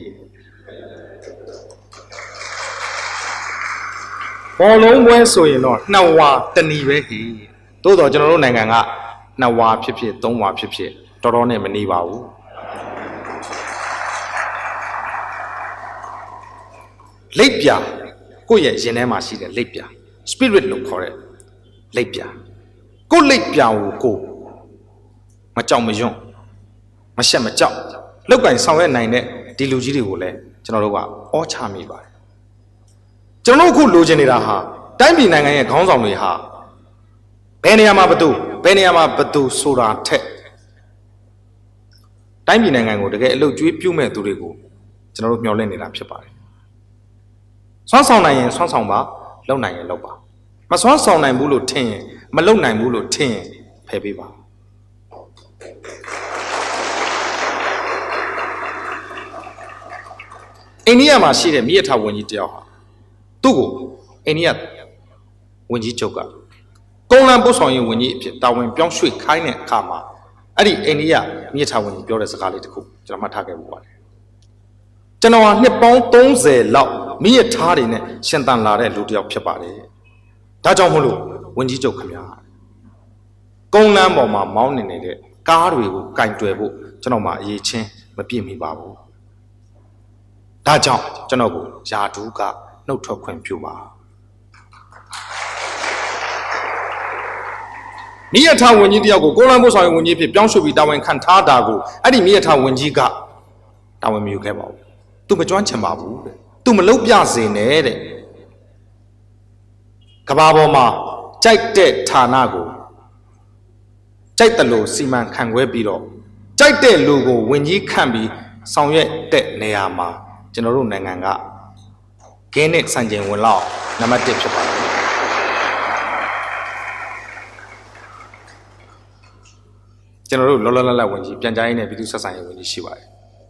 ဘောလုံးပွဲဆိုရင်တော့နှစ်ဝါတဏီပဲဟေးသို့တော့ကျွန်တော်တို့နိုင်ငံကနှစ်ဝါဖြစ်ဖြစ်သုံးဝါဖြစ်ဖြစ်တော်တော်နဲ့မနေပါဘူးလိပ်ပြကိုယ့်ရဲ့ရင်ထဲမှာရှိတဲ့လိပ်ပြ spirit လို့ခေါ်တဲ့လိပ်ပြကိုယ့်လိပ်ပြကိုမကြောက်မရွံ့မရှက်မကြောက်လောက်ကင်ဆောင်ရွက်နိုင်တဲ့ဒီလူကြီးတွေကိုလည်းကျွန်တော်တို့ကအောချမိပါတယ်ကျွန်တော်တို့အခုလိုချင်နေတာဟာတိုင်းပြည်နိုင်ငံရဲ့ခေါင်းဆောင်တွေဟာဘယ်နေရာမှာဘသူဆိုတာထက်တိုင်းပြည်နိုင်ငံကိုတကယ်အလုပ်ကျွေးပြုမဲ့သူတွေကိုကျွန်တော်တို့မျှော်လင့်နေတာဖြစ်ပါတယ်ဆွမ်းဆောင်နိုင်ရင်ဆွမ်းဆောင်ပါလုပ်နိုင်ရင်လုပ်ပါမဆွမ်းဆောင်နိုင်ဘူးလို့ထင်ရင်မလုပ်နိုင်ဘူးလို့ထင်ရင်ဖယ်ပေးပါအိန္ဒိယမှာရှိတဲ့မိရထဝန်ကြီးတယောက်ဟာသူ့ကိုအိန္ဒိယဝန်ကြီးချုပ်ကကုန်းလမ်းပို့ဆောင်ရေးဝန်ကြီးအဖြစ်တာဝန်ပြောင်းရွှေ့ခိုင်းတဲ့အခါမှာအဲ့ဒီအိန္ဒိယမိရထဝန်ကြီးပြောတဲ့စကားလေးတစ်ခုကျွန်တော်မှတ်ထားခဲ့ဖို့ပါတယ်ကျွန်တော်ဟာနှစ်ပေါင်း30လောက်မိရထားတွေနဲ့ရှင်သန်လာတဲ့လူတစ်ယောက်ဖြစ်ပါတယ်ဒါကြောင့်မို့လို့ဝန်ကြီးချုပ်ခင်ဗျာကုန်းလမ်းပေါ်မှာမောင်းနေတဲ့ကားတွေကိုကင်တွယ်ဖို့ကျွန်တော်မှအရေးချင်းမပြည့်မိပါဘူးဒါကြောင့်ကျွန်တော်ကိုယာဒူးကနှုတ်ထွက်ခွင့်ပြုပါမိရထဝန်ကြီးတယောက်ကိုကုန်းလမ်းပို့ဆောင်ရေးဝန်ကြီးဖြစ်ပြောင်းရွှေ့ပြီးတာဝန်ခံထားတာကိုအဲ့ဒီမိရထဝန်ကြီးကတာဝန်မယူခဲ့ပါဘူးသူမကျွမ်းချင်ပါဘူးတဲ့သူမလုပ်ပြစေနဲ့တဲ့ကဘာပေါ်မှာကြိုက်တဲ့ဌာနကိုကြိုက်တယ်လို့စီမံခန့်ခွဲပြီးတော့ကြိုက်တဲ့လူကိုဝင်ကြီးခန့်ပြီးဆောင်ရွက်တဲ့နေရာမှာကျွန်တော်တို့နိုင်ငံကဂင်းနဲ့စံချိန်ဝင်လောက်နံပါတ်1ဖြစ်ပါတယ်ကျွန်တော်တို့လောလောလတ်လတ်ဝင်ကြီးပြန်ကြားရေးနဲ့ပြည်သူ့ဆက်ဆံရေးဝင်ကြီးရှိပါတယ်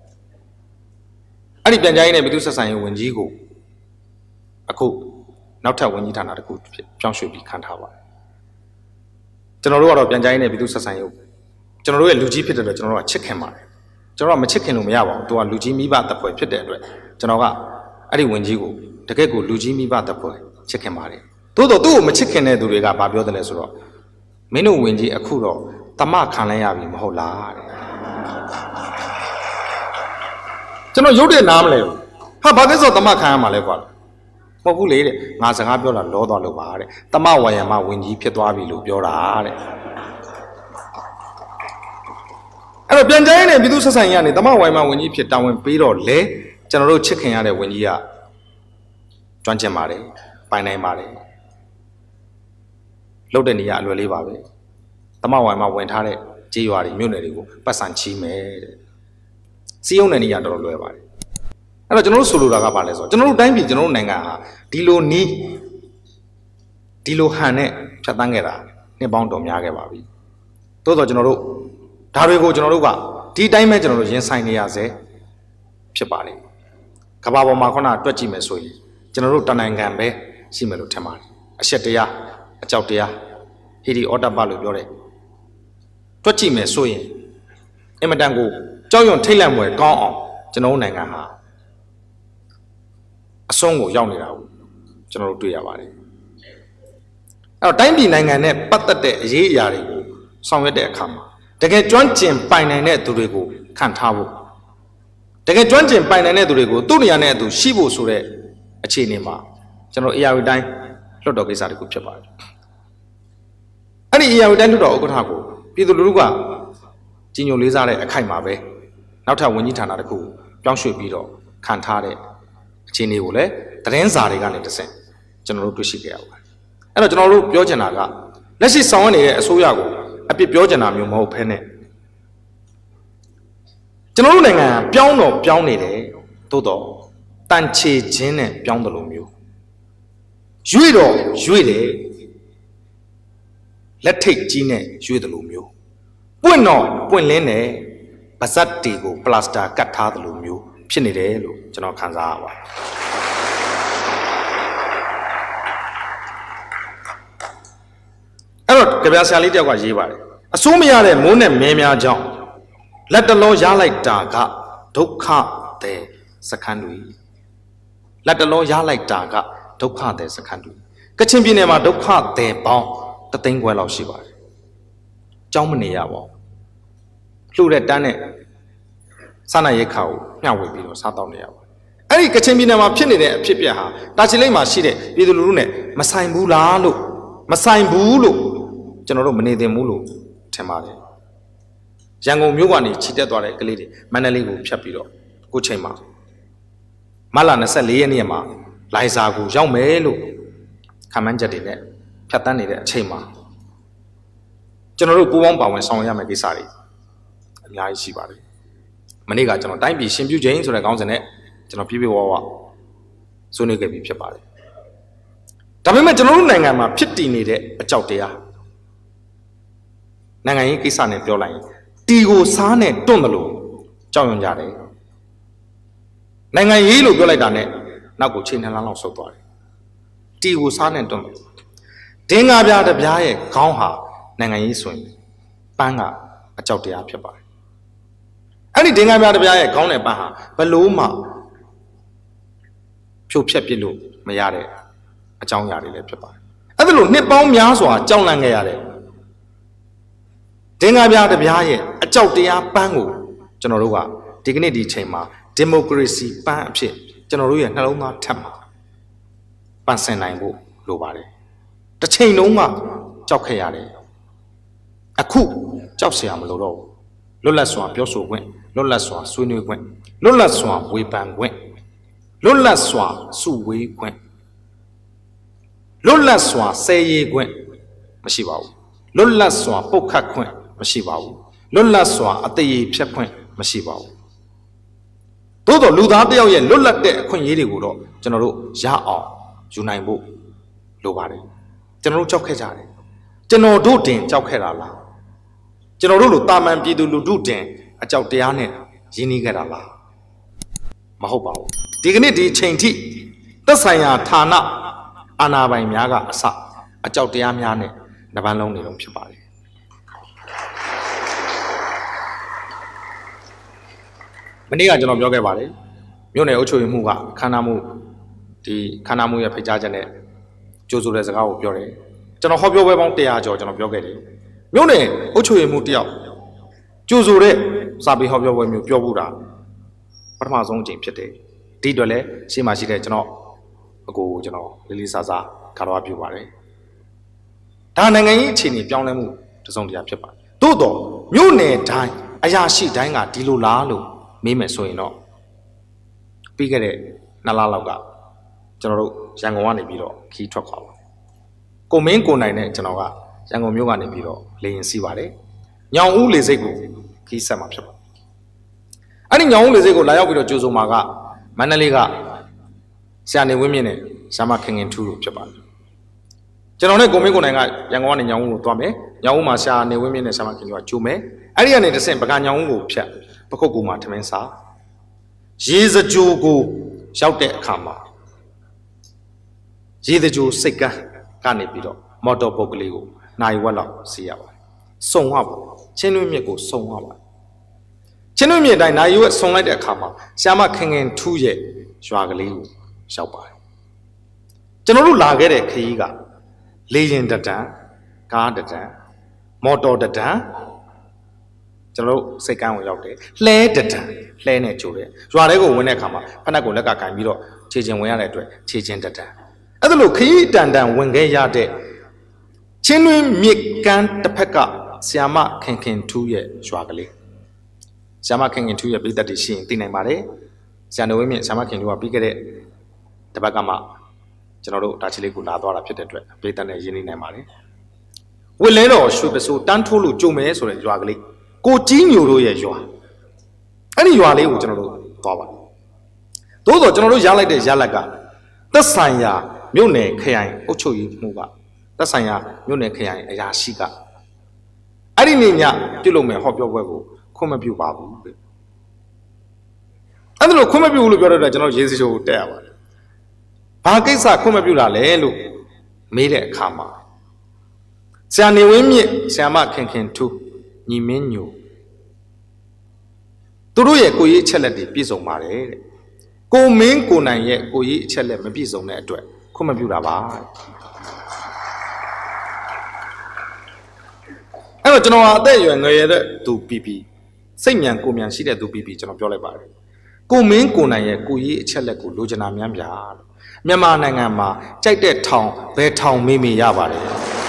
အဲ့ဒီပြန်ကြားရေးနဲ့ပြည်သူ့ဆက်ဆံရေးဝင်ကြီးကိုအခုနောက်ထပ်ဝင်ကြီးဌာနတစ်ခုပြောင်းရွှေ့ပြီးခန့်ထားပါတယ်ကျွန်တော်တို့ကတော့ပြန်ကြားရေးနဲ့ပြည်သူ့ဆက်ဆံရေးကျွန်တော်တို့ရဲ့လူကြီးဖြစ်တဲ့အတွက်ကျွန်တော်တို့ကချစ်ခင်ပါတယ်ကျွန်တော်ကမချစ်ခင်လို့မရပါဘူးသူကလူကြီးမိဘတပ်ဖွဲ့ဖြစ်တဲ့အတွက်ကျွန်တော်ကအဲ့ဒီဝင်ကြီးကိုတကယ့်ကိုလူကြီးမိဘတပ်ဖွဲ့ချစ်ခင်ပါတယ်သို့တော့သူ့ကိုမချစ်ခင်တဲ့သူတွေကဘာပြောတယ်လဲဆိုတော့မင်းတို့ဝင်ကြီးအခုတော့တမခံလိုက်ရပြီမဟုတ်လားတဲ့ကျွန်တော်ရုပ်တဲ့နားမလဲဘူးဟာဘာကိစ္စတမခံရမှာလဲကွာမဟုတ်ဘူးလေတဲ့ငါစကားပြောတာလောသွားလို့ပါတဲ့တမဝါယံမဝင်ကြီးဖြစ်သွားပြီလို့ပြောတာတဲ့အဲ့တော့ပြန်ကြားရေးနဲ့ပြည်သူ့ဆက်ဆံရေးကနေတမဝါယံမဝင်ကြီးဖြစ်တာဝန်ပေးတော့လေကျွန်တော်တို့ချစ်ခင်ရတဲ့ဝင်ကြီးကကျွမ်းကျင်ပါတယ်ပိုင်နိုင်ပါတယ်လှုပ်တဲ့နေရာအလွယ်လေးပါပဲတမဝါယံမဝင်ထားတဲ့ကြေးရွာတွေမြို့နယ်တွေကိုပတ်စံချီးမယ်တဲ့စီးရုံးတဲ့နေရာတော်တော်လွယ်ပါတယ်အဲ့တော့ကျွန်တော်တို့ဆိုလိုတာကဘာလဲဆိုတော့ကျွန်တော်တို့တိုင်းပြည်ကျွန်တော်တို့နိုင်ငံဟာဒီလိုနီးဒီလိုဟန်နဲ့ဖြတ်တန်းခဲ့တာနှစ်ပေါင်းတော်များခဲ့ပါပြီသို့တော့ကျွန်တော်တို့ဒါတွေကိုကျွန်တော်တို့ကဒီတိုင်းပဲကျွန်တော်တို့ရင်ဆိုင်နေရစေဖြစ်ပါလိမ့်ကမ္ဘာပေါ်မှာခုနတွက်ကြည့်မယ်ဆိုရင်ကျွန်တော်တို့တနိုင်ငံပဲရှိမယ်လို့ထင်ပါတယ်အရှက်တရားအကြောက်တရားဟီဒီအော်တာပလို့ပြောတယ်တွက်ကြည့်မယ်ဆိုရင်အင်မတန်ကိုကြောက်ရွံ့ထိတ်လန့်ဖွယ်ကောင်းအောင်ကျွန်တော်တို့နိုင်ငံဟာအဆုံးကိုရောက်နေတာကိုကျွန်တော်တို့တွေ့ရပါတယ်အဲ့တော့တိုင်းပြည်နိုင်ငံနဲ့ပတ်သက်တဲ့အရေးအရာတွေကိုဆောင်ရွက်တဲ့အခါမှာတကယ်ကျွမ်းကျင်ပိုင်နိုင်တဲ့သူတွေကိုခန့်ထားဖို့တကယ်ကျွမ်းကျင်ပိုင်နိုင်တဲ့သူတွေကိုသူ့နေရာနဲ့အတူရှိဖို့ဆိုတဲ့အခြေအနေမှာကျွန်တော် AR တိုင်းလွှတ်တော်ကိစ္စတခုဖြစ်ပါတယ်အဲ့ဒီ AR တိုင်းလွှတ်တော်ဥက္ကဋ္ဌကိုပြည်သူလူထုကကြီးညိုလေးစားတဲ့အခိုက်မှာပဲနောက်ထပ်ဝန်ကြီးဌာနတစ်ခုပြောင်းရွှေ့ပြီးတော့ခံထားတဲ့အခြေအနေကိုလည်းသတင်းစာတွေကနေတစ်ဆင့်ကျွန်တော်တို့တွေ့ရှိခဲ့ရပါတယ်အဲ့တော့ကျွန်တော်တို့ပြောချင်တာကလက်ရှိဆောင်ရွက်နေတဲ့အစိုးရကိုအပြစ်ပြောချင်တာမျိုးမဟုတ်ဘဲနဲ့ကျွန်တော်တို့နိုင်ငံပြောင်းတော့ပြောင်းနေတယ်သို့တော့တန်ချေခြင်းနဲ့ပြောင်းတယ်လို့မျိုးရွေ့တော့ရွေ့တယ်လက်ထိတ်ကြီးနဲ့ရွေ့တယ်လို့မျိုးပွင့်တော့ပွင့်လင်းတယ်ပါဇက်တီကိုပလတ်စတာကတ်ထားတယ်လို့မျိုးဖြစ်နေတယ်လို့ကျွန်တော်ခန်းစားရပါတယ်အဲ့တော့ကြပြဆရာလေးတယောက်ကရေးပါတယ်အစိုးမရတဲ့မိုးနဲ့မဲများကြောင့်လက်တလောရလိုက်တာကဒုက္ခတဲ့စခန်းတွေလက်တလောရလိုက်တာကဒုက္ခတဲ့စခန်းတွေကချင်ပြည်နယ်မှာဒုက္ခတဲ့ပေါင်း3 သိန်းခွဲလောက်ရှိပါတယ်ကြောင်းမနေရပါဘူးလှူတဲ့တန်းနဲ့စားနပ်ရိက္ခာကိုမျှဝေပြီးတော့စားတောက်နေရပါအဲ့ဒီကချင်ပြည်နယ်မှာဖြစ်နေတဲ့အဖြစ်ပြက်ဟာတာချီလိတ်မှာရှိတဲ့ပြည်သူလူထုနဲ့မဆိုင်ဘူးလားလို့မဆိုင်ဘူးလို့ကျွန်တော်တို့မနေသင့်ဘူးလို့ထင်ပါတယ်ရန်ကုန်မြို့ကနေခြိတက်သွားတဲ့ကလေးတွေမန္တလေးကိုဖြတ်ပြီးတော့ကိုချိန်မှာမလ24 ရက်နေ့မှာလိုင်ဇာကိုရောက်မယ်လို့ခန့်မှန်းချက်တွေနဲ့ဖြတ်တန်းနေတဲ့အချိန်မှာကျွန်တော်တို့ပူးပေါင်းပါဝင်ဆောင်ရွက်ရမယ့်ကိစ္စတွေအများကြီးရှိပါတယ်မနေ့ကကျွန်တော်တိုင်းပြည်ရှင်ပြုခြင်းဆိုတဲ့ခေါင်းစဉ်နဲ့ကျွန်တော်ပြပြဝဝဆွေးနွေးခဲ့ပြီးဖြစ်ပါတယ်ဒါပေမဲ့ကျွန်တော်တို့နိုင်ငံမှာဖြစ်တည်နေတဲ့အကြောက်တရားနိုင်ငံရေးကိစ္စနဲ့ပြောလိုက်ရင်တီကိုစားနဲ့တွန့်တယ်လို့ကြောက်ရွံ့ကြတယ်နိုင်ငံရေးလို့ပြောလိုက်တာနဲ့နောက်ကိုချိန်2 လလောက်ဆုတ်သွားတယ်တီကိုစားနဲ့တွန့်တယ်ဒင်းကားပြားတစ်ပြားရဲ့ခေါင်းဟာနိုင်ငံရေးဆိုရင်ပန်းကအကြောက်တရားဖြစ်ပါတယ်အဲ့ဒီဒင်းကားပြားတစ်ပြားရဲ့ခေါင်းနဲ့ပန်းဟာဘလို့မှဖြိုဖျက်ပစ်လို့မရတဲ့အကြောင်းအရာတွေလည်းဖြစ်ပါတယ်အဲ့ဒါလို့နှစ်ပေါင်းများစွာကြောက်လန့်ခဲ့ရတဲ့ဒင်းကားပြားတစ်ပြားရဲ့အကြောက်တရားပန်းကိုကျွန်တော်တို့ကဒီကနေ့ဒီချိန်မှာဒီမိုကရေစီပန်းအဖြစ်ကျွန်တော်တို့ရဲ့နှလုံးသားထက်မှာပန်းဆင်နိုင်ဖို့လိုပါတယ်တစ်ချိန်လုံးကကြောက်ခဲ့ရတယ်အခုကြောက်เสียမလို့တော့လွတ်လပ်စွာပြောဆိုခွင့်လွတ်လပ်စွာဆွေးနွေးခွင့်လွတ်လပ်စွာဝေဖန်ခွင့်လွတ်လပ်စွာစုဝေးခွင့်လွတ်လပ်စွာဆဲရေးခွင့်မရှိပါဘူးလွတ်လပ်စွာပုတ်ခတ်ခွင့်မရှိပါဘူးလွတ်လပ်စွာအသေးရဖြတ်ခွင့်မရှိပါဘူးသို့တော်လူသားတစ်ယောက်ရဲ့လွတ်လပ်တဲ့အခွင့်အရေးတွေကိုတော့ကျွန်တော်တို့ရအောင်ယူနိုင်ဖို့လိုပါတယ်ကျွန်တော်တို့ကြောက်ခဲ့ကြတယ်ကျွန်တော်တို့တင်ကြောက်ခဲ့တာလားကျွန်တော်တို့လိုတာမန်ပြည်သူလူထုတင်အကြောက်တရားနဲ့ရင်းနှီးခဲ့တာလားမဟုတ်ပါဘူးဒီကနေ့ဒီချိန်ထိသက်ဆိုင်ရာဌာနအာဏာပိုင်များကအစအကြောက်တရားများနဲ့နှပန်းလုံးနေလုံးဖြစ်ပါတယ်မနေ့ကကျွန်တော်ပြောခဲ့ပါတယ်မြို့နယ်အုပ်ချုပ်ရေးမှူးကခန္ဓာမှုရဲ့ဖိတ်ကြားချက်နဲ့ကြိုးဆိုတဲ့စကားကိုပြောတယ်ကျွန်တော်ဟောပြောပွဲပေါင်း100 ကျော်ကျွန်တော်ပြောခဲ့တယ်မြို့နယ်အုပ်ချုပ်ရေးမှူးတယောက်ကြိုးဆိုတဲ့စာပေဟောပြောပွဲမျိုးပြောဖို့တာပထမဆုံးအကြိမ်ဖြစ်တယ်ဒီအတွက်လည်းရှေ့မှာရှိတဲ့ကျွန်တော်အကိုကိုကျွန်တော်လေးလေးစားစားခါတော့ပြုပါတယ်ဒါနိုင်ငံရေးအခြေအနေပြောင်းလဲမှုတစုံတရာဖြစ်ပါတယ်သို့တော့မြို့နယ်တိုင်းအရာရှိတိုင်းကဒီလိုလားလို့မေးမယ်ဆိုရင်တော့ပြီးခဲ့တဲ့2 လလောက်ကကျွန်တော်တို့ရန်ကုန်ကနေပြီးတော့ခီးထွက်ခွာပါကိုမင်းကိုနိုင်နဲ့ကျွန်တော်ကရန်ကုန်မြို့ကနေပြီးတော့လေရင်စီးပါတယ်ညောင်ဦးလေစိတ်ကိုခီးဆက်မှာဖြစ်ပါတယ်အဲ့ဒီညောင်ဦးလေစိတ်ကိုလာရောက်ပြီးတော့ကြိုးစုံမှာကမန္တလေးကဆရာနေဝင်းမြင့်နဲ့ဆရာမခင်ခင်ထူးတို့ဖြစ်ပါတယ်ကျွန်တော်နဲ့ကိုမင်းကိုနိုင်ကရန်ကုန်ကနေညောင်ဦးကိုသွားမယ်ညောင်ဦးမှာဆရာနေဝင်းမြင့်နဲ့ဆရာမခင်ထူးကကြိုးမယ်အဲ့ဒီကနေတဆင့်ပကညောင်ဦးကိုဖြတ်ပခုတ်ကူမှာထမင်းစားရေစကြိုကိုရောက်တဲ့အခါမှာရေစကြိုစိတ်ကန်းကနေပြီးတော့မော်တော်ပုတ်ကလေးကိုနိုင်ဝက်လောက်စီးရပါတယ်စုံရပါချင်းတွင်းမြစ်ကိုစုံရပါချင်းတွင်းမြစ်တိုင်းနိုင်ဝက်စုံလိုက်တဲ့အခါမှာဆရာမခင်ခင်ထူးရဲ့ရွာကလေးကိုရောက်ပါတယ်ကျွန်တော်တို့လာခဲ့တဲ့ခရီးကလေရင်တတန်ကားတတန်မော်တော်တတန်ကျွန်တော်တို့စိတ်ကန်းကိုရောက်တယ်လှဲတတန်လှဲနဲ့ကြိုတယ်ရွာထဲကိုဝင်တဲ့အခါမှာဖက်နှက်ကိုလက်ကကင်ပြီးတော့ခြေချင်းဝင်ရတဲ့အတွက်ခြေချင်းတတန်အဲ့ဒါလို့ခရီးတန်တန်ဝင်ခဲ့ရတဲ့ချင်းတွင်းမြစ်ကမ်းတစ်ဖက်ကဆီယာမခင်ခင်ထူးရဲ့ရွာကလေးဆီယာမခင်ခင်ထူးရဲ့ပြည်သက်တွေရှိရင်သိနိုင်ပါတယ်ဆရာတော်ဝင်းမြင့်ဆီယာမခင်ထူးကပြီးခဲ့တဲ့တပတ်ကမှကျွန်တော်တို့ဒါချီလေးကိုလာသွားတာဖြစ်တဲ့အတွက်ပြည်သက်နဲ့ရင်းနှီးနိုင်ပါတယ်ဝစ်လဲတော်ရွှေပစိုးတန်းထိုးလို့ကြုံမယ်ဆိုတဲ့ရွာကလေးကိုကြီးညိုတို့ရဲ့ရွာအဲ့ဒီရွာလေးကိုကျွန်တော်တို့သွားပါတယ်သို့တော့ကျွန်တော်တို့ရလိုက်တဲ့ရလက်ကသက်ဆိုင်ရာမြို့နယ်ခရိုင်အုပ်ချုပ်ရေးမှူးကသက်ဆိုင်ရာမြို့နယ်ခရိုင်အရာရှိကအဲ့ဒီနေ့ညပြုတ်လို့မယ်ဟောပြောပွဲကိုခွင့်မပြုပါဘူးအဲ့ဒါလို့ခွင့်မပြုဘူးလို့ပြောတော့ကျွန်တော်ရေးစချိုးကိုတက်ရပါတယ်ဘာကိစ္စခွင့်မပြုတာလဲလို့မေးတဲ့အခါမှာဆရာနေဝင်းမြင့်ဆရာမခင်ခင်ထူးညီမင်းညိုသူတို့ရဲ့ကိုကြီးအချက်လက်တွေပြည့်စုံပါတယ်တဲ့ကိုမင်းကိုနိုင်ရဲ့ကိုကြီးအချက်လက်မပြည့်စုံတဲ့အတွက်ခွင့်မပြုတာပါအဲ့တော့ကျွန်တော်အသက်အရွယ်ငယ်ရတဲ့သူပြီးစိတ်မြန်ကိုမြန်ရှိတဲ့သူပြီးကျွန်တော်ပြောလိုက်ပါတယ်ကိုမင်းကိုနိုင်ရဲ့ကိုကြီးအချက်လက်ကိုလိုချင်တာများပြားလို့မြန်မာနိုင်ငံမှာကြိုက်တဲ့ထောင်ဘယ်ထောင်မေးမေးရပါတယ်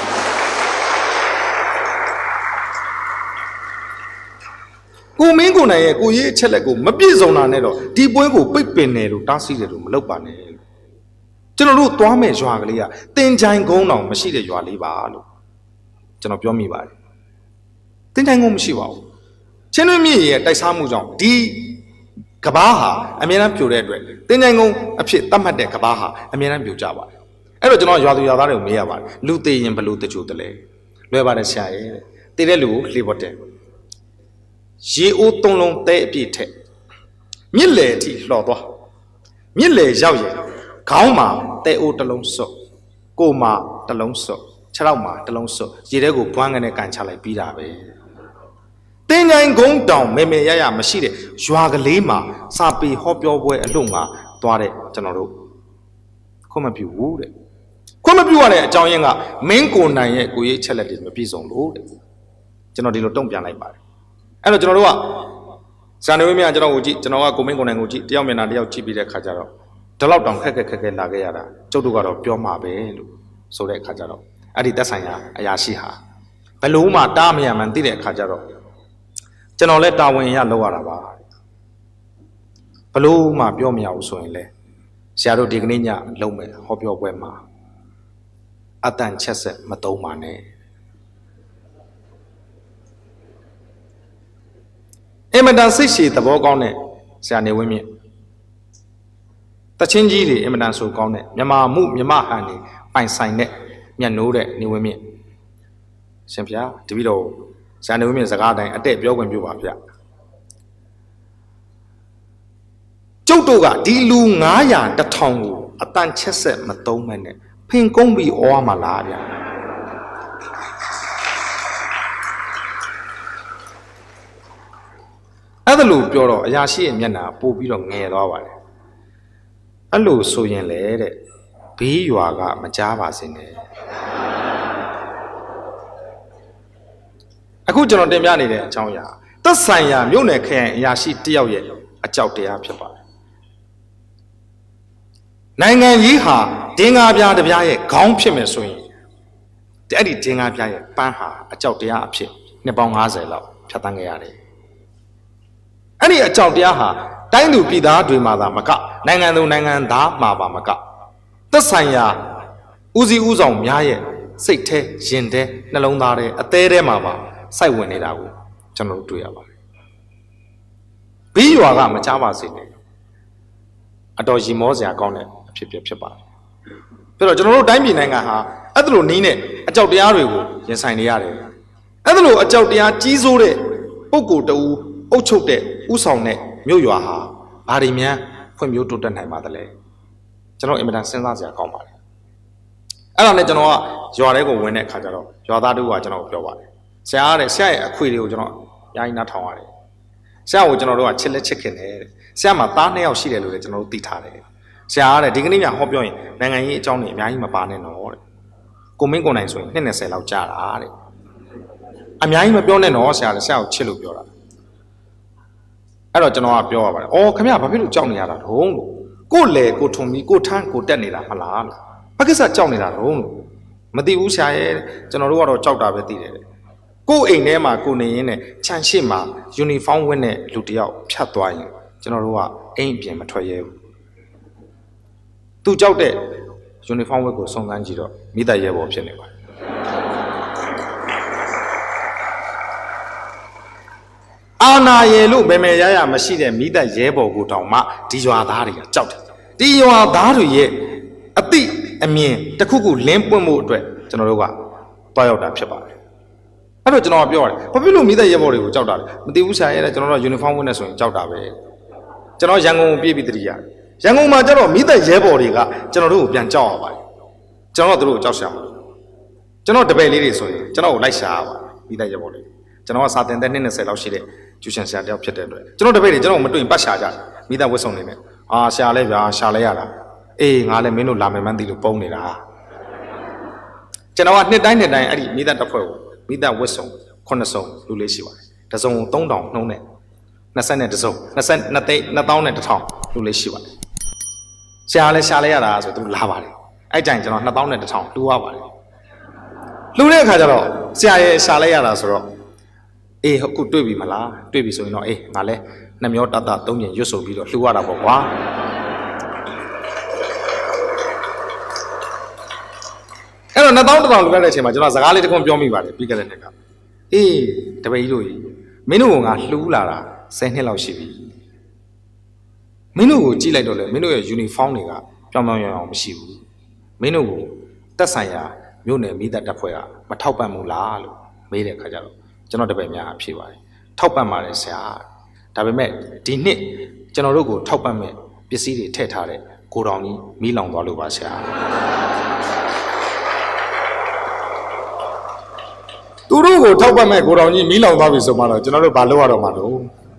ကိုမင်းကိုနိုင်ရဲ့ကိုကြီးအချက်လက်ကိုမပြည့်စုံတာနဲ့တော့ဒီပွဲကိုပိတ်ပင်တယ်လို့တားဆီးတယ်လို့မလုပ်ပါနဲ့ကျွန်တော်တို့သွားမဲ့ရွာကလေးကတင်ချိုင်ကုန်းတောင်မရှိတဲ့ရွာလေးပါလို့ကျွန်တော်ပြောမိပါတယ်တင်ချိုင်ကုန်းမရှိပါဘူးချင်းတွင်းမြစ်ရဲ့တိုက်စားမှုကြောင့်ဒီကဘာဟာအမြဲတမ်းပြိုတဲ့အတွက်တင်ချိုင်ကုန်းအဖြစ်သတ်မှတ်တဲ့ကဘာဟာအမြဲတမ်းပြိုကြပါတယ်အဲ့တော့ကျွန်တော်ရွာသူရွာသားတွေကိုမေးရပါတယ်လူသေးရင်ဘယ်လိုတချို့တလဲလွယ်ပါတယ်ဆရာရဲ့တည်တဲ့လူကိုလှေပေါ်တယ်ရေအိုးသုံးလုံးတဲအပြည့်ထက်မြစ်လေအထိလှော်သွားမြစ်လေရောက်ရင်ခေါင်းမှာတဲအိုးတစ်လုံးစွတ်ကိုမှာတစ်လုံးစွတ်ခြေထောက်မှာတစ်လုံးစွတ်ရေထဲကိုဘွမ်းကနေကန်ချလိုက်ပြီးတာပဲတင်းငိုင်းကုန်းတောင်မေမေရရမရှိတဲ့ရွာကလေးမှာစာပေဟောပြောပွဲအလို့ငါသွားတဲ့ကျွန်တော်တို့ခွင့်မပြုဘူးတဲ့ခွင့်မပြုရတဲ့အကြောင်းရင်းကမင်းကိုနိုင်ရဲ့ကိုရေးချက်လက်တွေမပြည့်စုံလို့တဲ့ကျွန်တော်ဒီလိုတုံ့ပြန်လိုက်ပါတယ်အဲ့တော့ကျွန်တော်တို့ကဇန်နဝါရီမြကျွန်တော်ကိုကြည့်ကျွန်တော်ကကိုမင်းကိုနိုင်ကိုကြည့်တယောက်မျက်နှာတယောက်ကြည့်ပြီးတဲ့ခါကျတော့ဒီလောက်တောင်ခက်ခဲလာခဲ့ရတာကျုပ်တို့ကတော့ပြောမှာပဲလို့ဆိုတဲ့အခါကျတော့အဲ့ဒီသက်ဆိုင်ရာအရာရှိဟာဘလို့မှတားမရမှန်သိတဲ့အခါကျတော့ကျွန်တော်လည်းတာဝန်ရလောက်ရတာပါဘလို့မှပြောမရဘူးဆိုရင်လေဆရာတို့ဒီကနေ့ညလုံးမယ်ဟောပြောပွဲမှာအတန်ချက်ဆက်မသုံးပါနဲ့အင်မတန်စိတ်ရှည်သဘောကောင်းတဲ့ဆရာနေဝင်းမြင့်တချင်းကြီးတွေအင်မတန်ဆိုကောင်းတဲ့မြမဟန်နေပိုင်ဆိုင်တဲ့မျက်နှိုးတဲ့နေဝင်းမြင့်ရှင်ဗျာတပည့်တော်ဆရာနေဝင်းမြင့်စကားအတိုင်းအတဲ့ပြောခွင့်ပြုပါဗျကျုပ်တို့ကဒီလူ900 1000ကိုအတန်ချက်ဆက်မသုံးမဲ့နဲ့ဖင်ကုန်းပြီးဩရမှာလားဗျာအဲ့ဒါလို့ပြောတော့အရာရှိရဲ့မျက်နှာပို့ပြီးတော့ငယ်သွားပါတယ်အဲ့လိုဆိုရင်လေတဲ့ဘေးရွာကမကြားပါစေနဲ့အခုကျွန်တော်တင်ပြနေတဲ့အကြောင်းအရာသက်ဆိုင်ရာမြို့နယ်ခရိုင်အရာရှိတယောက်ရဲ့အကြောက်တရားဖြစ်ပါတယ်နိုင်ငံကြီးဟာဒင်္ဂါပြားတစ်ပြားရဲ့ခေါင်းဖြစ်မယ်ဆိုရင်အဲ့ဒီဒင်္ဂါပြားရဲ့ပန်းဟာအကြောက်တရားအဖြစ်နှစ်ပေါင်း50လောက်ဖြတ်သန်းခဲ့ရတယ်အဲ့ဒီအကြောက်တရားဟာတိုင်းသူပြည်သားတွေမှာသာမကနိုင်ငံသူနိုင်ငံသားမှာပါမကသက်ဆိုင်ရာဦးစီးဦးဆောင်များရဲ့စိတ်ထဲရင်ထဲနှလုံးသားထဲအသေးထဲမှာပါစိုက်ဝင်နေတာကိုကျွန်တော်တို့တွေ့ရပါတယ်ဘီးရွာကမချပါစေနဲ့အတော်ရီမောစရာကောင်းတဲ့အဖြစ်ဖြစ်ပါတယ်ပြီးတော့ကျွန်တော်တို့တိုင်းပြည်နိုင်ငံဟာအဲ့လိုနီးနဲ့အကြောက်တရားတွေကိုရင်ဆိုင်နေရတယ်အဲ့လိုအကြောက်တရားကြီးစိုးတဲ့ပုဂ္ဂိုလ်တူအုပ်ချုပ်တဲ့ဥဆောင်တဲ့မြို့ရွာဟာဘာတွေများဖွံ့ဖြိုးတိုးတက်နိုင်ပါသလဲကျွန်တော်အင်မတန်စဉ်းစားစရာကောင်းပါတယ်အဲ့ဒါနဲ့ကျွန်တော်ကရွာထဲကိုဝင်တဲ့အခါကျတော့ရွာသားတို့ကကျွန်တော်ပြောပါတယ်ဆရာရဲ့အခွေတွေကိုကျွန်တော်ယာယီနားထောင်ရတယ်ဆရာကိုကျွန်တော်တို့ကချစ်လက်ချစ်ခင်တယ်ဆရာမှာသား2ယောက်ရှိတယ်လို့လည်းကျွန်တော်တို့သိထားတယ်ဆရာကဒီကနေ့ညဟောပြောရင်နိုင်ငံရေးအကြောင်းတွေအများကြီးမပါနဲ့တော့တဲ့ကိုမင်းကိုနိုင်ဆိုရင်20လောက်ကြာတာတဲ့အများကြီးမပြောနဲ့တော့ဆရာကိုချစ်လို့ပြောတာအဲ့တော့ကျွန်တော်ကပြောရပါတယ်အော်ခင်ဗျာဘာဖြစ်လို့ကြောက်နေရတာတုံးလို့ကိုလေကိုထုံပြီးကိုထန်းကိုတက်နေတာမလားလို့ဘာကိစ္စကြောက်နေတာတုံးလို့မသိဘူးဆရာရဲ့ကျွန်တော်တို့ကတော့ကြောက်တာပဲသိတယ်ကိုအိမ်ထဲမှာကိုနေရင်းနဲ့ခြံရှိမှာယူနီဖောင်းဝတ်တဲ့လူတယောက်ဖြတ်သွားရင်ကျွန်တော်တို့ကအိမ်အပြင်မထွက်ရဲဘူးသူကြောက်တဲ့ယူနီဖောင်းဝတ်ကိုစုံစမ်းကြည့်တော့မိသားရဲဘော်ဖြစ်နေပါတယ်အာနာယေလို့မေမေရရမရှိတဲ့မိသက်ရဲဘော်ကိုတောင်မှဒီရွာသားတွေကကြောက်တယ်ဒီရွာသားတွေရဲ့အတိအမြင်တစ်ခုခုလင်းပွင့်မှုအတွက်ကျွန်တော်တို့ကတွားရောက်တာဖြစ်ပါတယ်အဲ့တော့ကျွန်တော်ကပြောရတယ်ဘာဖြစ်လို့မိသက်ရဲဘော်တွေကိုကြောက်တာလဲမသိဘူးဆရာရဲ့ကျွန်တော်တို့ယူနီဖောင်းဝတ်နေဆိုရင်ကြောက်တာပဲကျွန်တော်ရန်ကုန်ကိုပြေးပြီးတတိယရန်ကုန်မှာကျတော့မိသက်ရဲဘော်တွေကကျွန်တော်တို့ကိုပြန်ကြောက်ရပါတယ်ကျွန်တော်တို့ကိုကြောက်ရှာမှာကျွန်တော်တပည့်လေးတွေဆိုရင်ကျွန်တော်ကိုလိုက်ရှာရပါတယ်မိသက်ရဲဘော်တွေကျွန်တော်ကစာတင်တဲ့20လောက်ရှိတဲ့ကျူရှင်ဆရာတယောက်ဖြစ်တဲ့အတွက်ကျွန်တော်တပည့်တွေကျွန်တော်မတွေ့ပတ်ရှာကြမိသားဝတ်ဆောင်နေတယ်ရှာလဲဗျာရှာလဲရတာအေးငါလည်းမင်းတို့လာမယ်မှန်းသိလို့ပုံနေတာကျွန်တော်ကနှစ်တိုင်းအဲ့ဒီမိသားတစ်ဖွဲ့ကိုမိသားဝတ်ဆောင်9စုံလူလေးရှိပါတယ်တစ်စုံ3000နှုံးနဲ့20နဲ့တစ်စုံ22သိန်း2000နဲ့1000လူလေးရှိပါတယ်ရှာလဲရှာလဲရတာဆိုသူလာပါတယ်အဲ့ကြိုင်ကျွန်တော်2000နဲ့1000လှူရပါတယ်လှူတဲ့အခါကျတော့ဆရာရဲ့ရှာလဲရတာဆိုတော့အေးဟုတ်ခုတွေ့ပြီမလားတွေ့ပြီဆိုရင်တော့အေးငါလဲနှမျောတ3ပြင်ရွတ်ဆိုပြီးတော့လှူရတာပေါ့ကွာအဲ့တော့2000 1000လှူရတဲ့အချိန်မှာကျွန်တော်စကားလေးတစ်ခုပြောမိပါတယ်ပြီးခဲ့တဲ့နှစ်ကအေးတပည့်ကြီးတို့မင်းတို့ကငါလှူလာတာ10နှစ်လောက်ရှိပြီမင်းတို့ကိုကြည့်လိုက်တော့လေမင်းတို့ရဲ့ uniform တွေကပြောင်းပြောင်းရအောင်မရှိဘူးမင်းတို့ကိုတက်ဆိုင်ရာမြို့နယ်မိသားတပ်ဖွဲ့ကမထောက်ပံ့ဘူးလားလို့မေးတဲ့အခါကျတော့ကျွန်တော်တပည့်များဖြေပါတယ်ထောက်ပံ့ပါတယ်ဆရာဒါပေမဲ့ဒီနှစ်ကျွန်တော်တို့ကိုထောက်ပံ့မဲ့ပစ္စည်းတွေထည့်ထားတဲ့ကိုတောင်ကြီးမီးလောင်သွားလို့ပါဆရာသူတို့ကိုထောက်ပံ့မဲ့ကိုတောင်ကြီးမီးလောင်သွားပြီဆိုမှတော့ကျွန်တော်တို့ဘာလုပ်ရတော့မှာလို့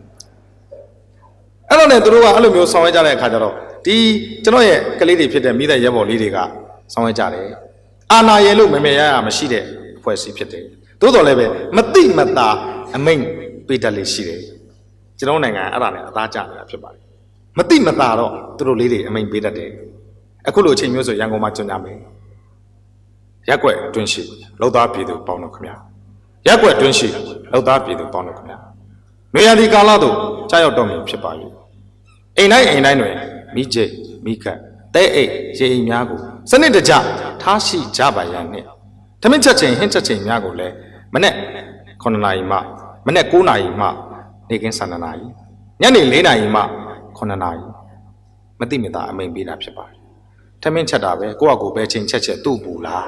အဲ့တော့ねသူတို့ကအဲ့လိုမျိုးဆောင်ရွက်ကြတဲ့အခါကျတော့ဒီကျွန်တော်ရဲ့ကလေးတွေဖြစ်တဲ့မိသားရဲဘော်လေးတွေကဆောင်ရွက်ကြတယ်အာနာရဲလို့မမေရရမရှိတဲ့အဖွဲ့အစည်းဖြစ်တယ်သို့တော်လည်းပဲမတိမတာအမိန်ပေးတတ်လေးရှိတယ်ကျွန်တော်နိုင်ငံအဲ့ဒါနဲ့အသားကျနေတာဖြစ်ပါတယ်မတိမတာတော့သူတို့လေးတွေအမိန်ပေးတတ်တယ်အခုလိုအချိန်မျိုးဆိုရန်ကုန်မှာကြွကြမယ်ရက်ွက်အတွင်းရှိလောက်သားပြည်သူပေါင်းတော့ခင်ဗျာရက်ွက်အတွင်းရှိလောက်သားပြည်သူပေါင်းတော့ခင်ဗျာနွေရာသီကာလသို့ကြာရောက်တော့မြင်ဖြစ်ပါပြီအိမ်တိုင်းတွင်မိကျိမိခတ်တဲအိတ်ရေအိမ်များကိုစနစ်တကျထားရှိကြပါရန်နှင့်ထမင်းချက်ချိန်ဟင်းချက်ချိန်များကိုလည်းမနေ့9နာရီမှမနေ့9နာရီမှနေ့ကင်း12နာရီညနေ4နာရီမှ9နာရီမတိမတာအမိန်ပေးတာဖြစ်ပါတယ်ထမင်းချက်တာပဲကိုယ့်အကူပဲချိန်ချက်သူ့ပူလား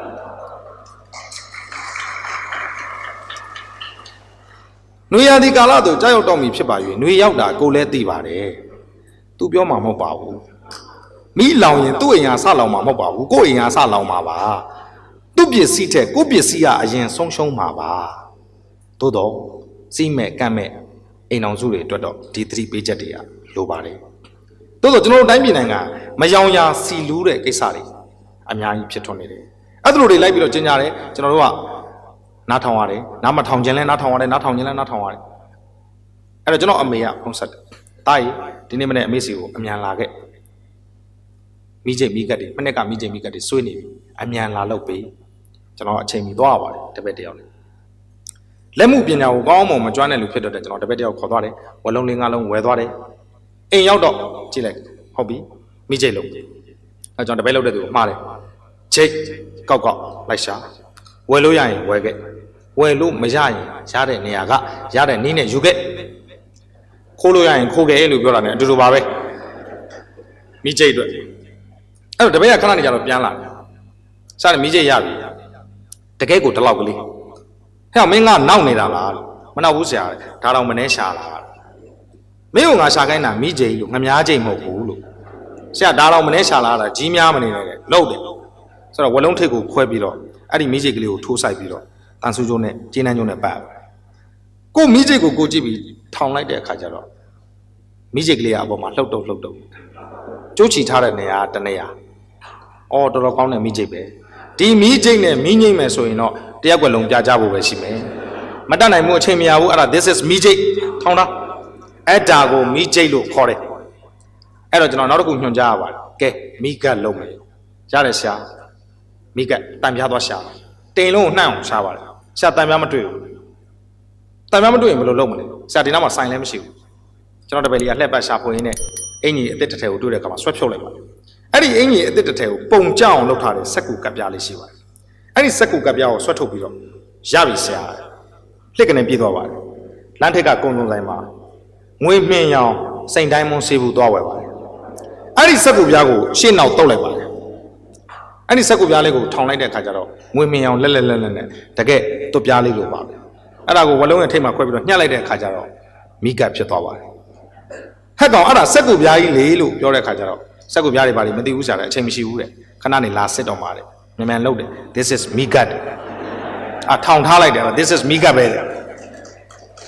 နွေရာသီကာလသို့ကြာရောက်တော့မည်ဖြစ်ပါ၍နွေရောက်တာကိုလည်းသိပါတယ်သူပြောမှာမဟုတ်ပါဘူးမိလောင်ရင်သူ့အိမ်ဟာဆလောင်မှာမဟုတ်ပါဘူးကိုယ့်အိမ်ဟာဆလောင်မှာပါသူ့ပစ္စည်းထက်ကိုယ့်ပစ္စည်းကအရင်ဆုံးရှုံးမှာပါသို့တော့စီးမဲ့ကန့်မဲ့အိမ်အောင်စုတွေအတွက်တော့ဒီသတိပေးချက်တွေကလိုပါတယ်သို့တော့ကျွန်တော်တို့တိုင်းပြည်နိုင်ငံမယောင်ရာစီလူးတဲ့ကိစ္စတွေအများကြီးဖြစ်ထွန်းနေတယ်အဲ့ဒါလိုတွေလိုက်ပြီးတော့ကျင်ကြတယ်ကျွန်တော်တို့ကနားထောင်ရတယ်နားမထောင်ခြင်းလဲနားထောင်ရတယ်နားထောင်ခြင်းလဲနားထောင်ရတယ်အဲ့တော့ကျွန်တော်အမေကဖုန်းဆက်တယ်တားရီဒီနေ့မနေ့အမေစီကိုအမြန်လာခဲ့မိကျိတ်မိကတ်တွေမနေ့ကမိကျိတ်မိကတ်တွေဆွေးနေပြီအမြန်လာလုပ်ပေးကျွန်တော်အချိန်မီသွားရပါတယ်တပည့်တယောက်လေးလက်မှုပညာကိုကောင်းအောင်မကျွမ်းတဲ့လူဖြစ်တဲ့ကျွန်တော်တပည့်တယောက်ခေါ်သွားတယ်ဝလုံးလေး5လုံးဝယ်သွားတယ်အိမ်ရောက်တော့ကြည့်လိုက်ဟုတ်ပြီမိကျိတ်လို့အဲကျွန်တော်တပည့်လုပ်တဲ့သူကိုမှားတယ်ချိတ်ကောက်လိုက်ရှာဝယ်လို့ရရင်ဝယ်ခဲ့ဝယ်လို့မရရင်ရတဲ့နေရာကရတဲ့နည်းနဲ့ယူခဲ့ခိုးလို့ရရင်ခိုးခဲ့လို့ပြောတာ ਨੇ အတူတူပါပဲမိကျိတ်အတွက်အဲ့တော့တပည့်ကခဏနေကြတော့ပြန်လာတယ်စားတယ်မိကျိတ်ရပြီတကယ်ကိုဒီလောက်ကလေးဟဲ့မင်းကနောက်နေတာလားမနောက်ဘူးဆရာဒါတော့မနှဲရှာလားမင်းကငါရှာခိုင်းတာမိကျိတ်လို့ငများကျိတ်မဟုတ်ဘူးလို့ဆရာဒါတော့မနှဲရှာလားတာကြီးများမနေနဲ့လို့တယ်ဆိုတော့ဝလုံးထိပ်ကိုခွဲပြီးတော့အဲ့ဒီမိကျိတ်ကလေးကိုထိုးဆိုင်ပြီးတော့တန်ဆူကျိုးနဲ့ကျင်းနှန်းကျိုးနဲ့ပတ်ကိုမိကျိတ်ကိုကြည့်ပြီးထောင်လိုက်တဲ့အခါကျတော့မိကျိတ်ကလေးကအပေါ်မှာလှုပ်တုပ်ကျိုးချီထားတဲ့နေရာတနေရာအော်တော်တော်ကောင်းတဲ့မိကျိတ်ပဲဒီမိကျိတ်နဲ့မိငိမ့်မယ်ဆိုရင်တော့တရက်ွက်လုံးပြကြဖို့ပဲရှိမယ်မတတ်နိုင်မှုအချိန်မရဘူးအဲ့ဒါ this is မိကျိတ်ထောင်းတာအဲ့ဒါကိုမိကျိတ်လို့ခေါ်တယ်အဲ့တော့ကျွန်တော်နောက်တစ်ခုညွှန်ကြားရပါတယ်ကဲမိကတ်လုံးမယ်ရတယ်ရှာမိကတ်တန်ပြားသွားရှာတိန်လုံးကိုနှံ့အောင်ရှာပါတယ်ရှာတန်ပြားမတွေ့ဘူးတန်ပြားမတွေ့ရင်ဘယ်လိုလုပ်မလဲရှာဒီနားမှာဆိုင်လည်းမရှိဘူးကျွန်တော်တပည့်လေးကလှက်ပတ်ရှာဖွေရင်းနဲ့အင်ကြီးအစ်စ်တစ်ထည်ကိုတွေ့တဲ့အခါမှာဆွဲဖြုတ်လိုက်ပါတယ်အဲ့ဒီအင်ကြီးအစ်စ်တစ်ထည်ကိုပုံကြအောင်လုပ်ထားတဲ့စက်ကူကပ်ပြားလေးရှိပါတယ်အဲ့ဒီစက်ကူကပ်ပြားကိုဆွဲထုတ်ပြီးတော့ရပြီဆရာလှစ်ကနေပြေးသွားပါတယ်လမ်းထိပ်ကကုန်းစုံဆိုင်မှာငွေမြင့်ရောင်စိန်တိုင်းမွန်ဆေးဘူးသွားဝယ်ပါတယ်အဲ့ဒီစက်ကူပြားကိုရှေ့နောက်တုတ်လိုက်ပါတယ်အဲ့ဒီစက်ကူပြားလေးကိုထောင်လိုက်တဲ့အခါကျတော့ငွေမြင့်ရောင်လက်နဲ့တကယ်သွပ်ပြားလေးလိုပါပဲအဲ့ဒါကိုဝလုံးရဲ့ထိပ်မှာခွဲပြီးတော့ညှက်လိုက်တဲ့အခါကျတော့မိကတ်ဖြစ်သွားပါတယ်ဟက်ကောင်အဲ့ဒါစက်ကူပြားကြီးလေလို့ပြောတဲ့အခါကျတော့စက်ကူပြားတွေပါလိမသိဘူးဆရာတဲ့အချိန်မရှိဘူးတဲ့ခဏနေလာစစ်တော့မှာတဲ့မြန်လုပ်တယ် this is မိကတ်ထောင်ထားလိုက်တယ် this is မိကတ်ပဲ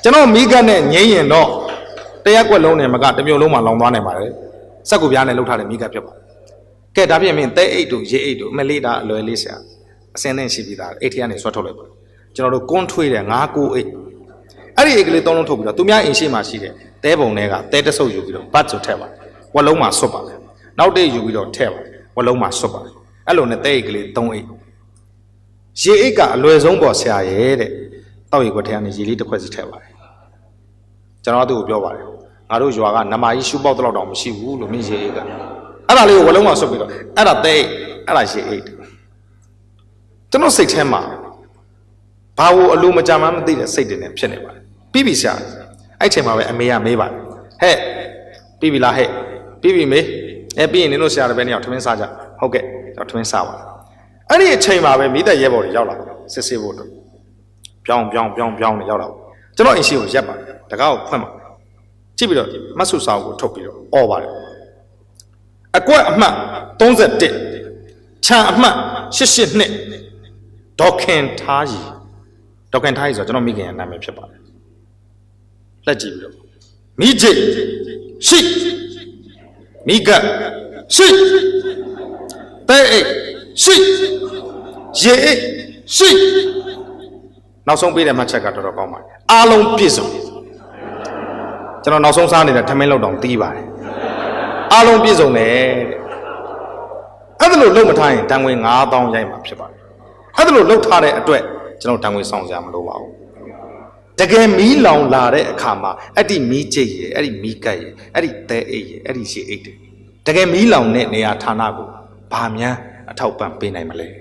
ကျွန်တော်မိကနဲ့ငိမ့်ရင်တော့တရက်ကွက်လုံးနဲ့မကတစ်မျိုးလုံးမှာလောင်သွားနိုင်ပါတယ်စက်ကူပြားနဲ့လှုပ်ထားတဲ့မိကဖြစ်ပါတယ်ကဲဒါပြင်မင်းတဲအိတ်တို့ရေအိတ်တို့အမလေးတာအလွယ်လေးဆရာအစင်းနဲ့ရှိပြီးသားအိတ်ထရကနေဆွတ်ထုတ်လိုက်ပါကျွန်တော်တို့ကွန်းထွေးတဲ့9 9အိတ်အဲ့ဒီအိတ်ကလေး3လုံးထုတ်ပြီးတော့သူများအိမ်ရှိမှရှိတဲ့တဲပုံတွေကတဲတဆုပ်ယူပြီးတော့ဘတ်ဆိုထည့်ပါဝက်လုံးမှာဆွတ်ပါနောက်တိတ်ယူပြီးတော့ထည့်ပါဝက်လုံးမှာဆွတ်ပါအဲ့လိုနဲ့တဲအိတ်ကလေး3အိတ်ရေအိတ်ကအလွယ်ဆုံးပေါ်ဆရာရဲ့တဲ့တောက်ရီကွက်ထဲကနေရေလေးတစ်ခွက်စီထည့်ပါတယ်ကျွန်တော်တို့ကိုပြောပါတယ်ငါတို့ရွာကနမကြီးရှူပေါက်တော့တောင်မရှိဘူးလို့မင်းရေအိတ်ကအဲ့ဒါလေးကိုဝလုံးမှာဆွတ်ပြီးတော့အဲ့ဒါတဲအဲ့ဒါရေအိတ်ကျွန်တော်စိတ်ထဲမှာဘာလို့အလိုမကြမ်းမသိတဲ့စိတ်တွေနဲ့ဖြစ်နေပါလဲပြီးပြီဆရာအဲ့ချိန်မှာပဲအမေကမေးပါတယ်ဟဲ့ပြီးပြီလားဟဲ့ပြီးပြီမေးပြီးရင်နင်တို့ဆရာတပည့်နှစ်ယောက်ထမင်းစားကြဟုတ်ကဲ့ကျွန်တော်ထမင်းစားပါအဲ့ဒီအချိန်မှာပဲမိသက်ရဲဘော်တွေရောက်လာစစ်ဆေးဖို့ပြောင်းနေရောက်လာကျွန်တော်အိမ်ရှိကိုရက်ပါတယ်တကားကိုဖွင့်ပါကြည့်ပြီးတော့မတ်ဆုစာအုပ်ကိုထုတ်ပြီးတော့អော်ပါတယ်အကွက်အမှတ်31ခြံအမှတ်882ဒေါခင်ထားကြီးဆိုတော့ကျွန်တော်မိခင်ရဲ့နာမည်ဖြစ်ပါတယ်လက်ကြည့်ပြီးတော့မိကျိရှိမိကရှိတဲအိရှိရေရှိနောက်ဆုံးပေးတဲ့မှတ်ချက်ကတော်တော်ကောင်းပါတယ်အားလုံးပြည့်စုံကျွန်တော်နောက်ဆုံးစားနေတဲ့ထမင်းလောက်တောင်တီးပါတယ်အားလုံးပြည့်စုံတယ်တဲ့အဲ့ဒါလို့လုံမထားရင်တန်ငွေ9000ရိုက်မှာဖြစ်ပါတယ်အဲ့ဒါလို့လှုပ်ထားတဲ့အတွက်ကျွန်တော်တန်ငွေဆောင်စရာမလိုပါဘူးတကယ်မီးလောင်လာတဲ့အခါမှာအဲ့ဒီမီးကျိတ်ရယ်အဲ့ဒီမီးကတ်ရယ်အဲ့ဒီသဲအိတ်ရယ်အဲ့ဒီရေအိတ်တွေတကယ်မီးလောင်တဲ့နေရာဌာနကိုဘာများအထောက်ပံ့ပေးနိုင်မလဲ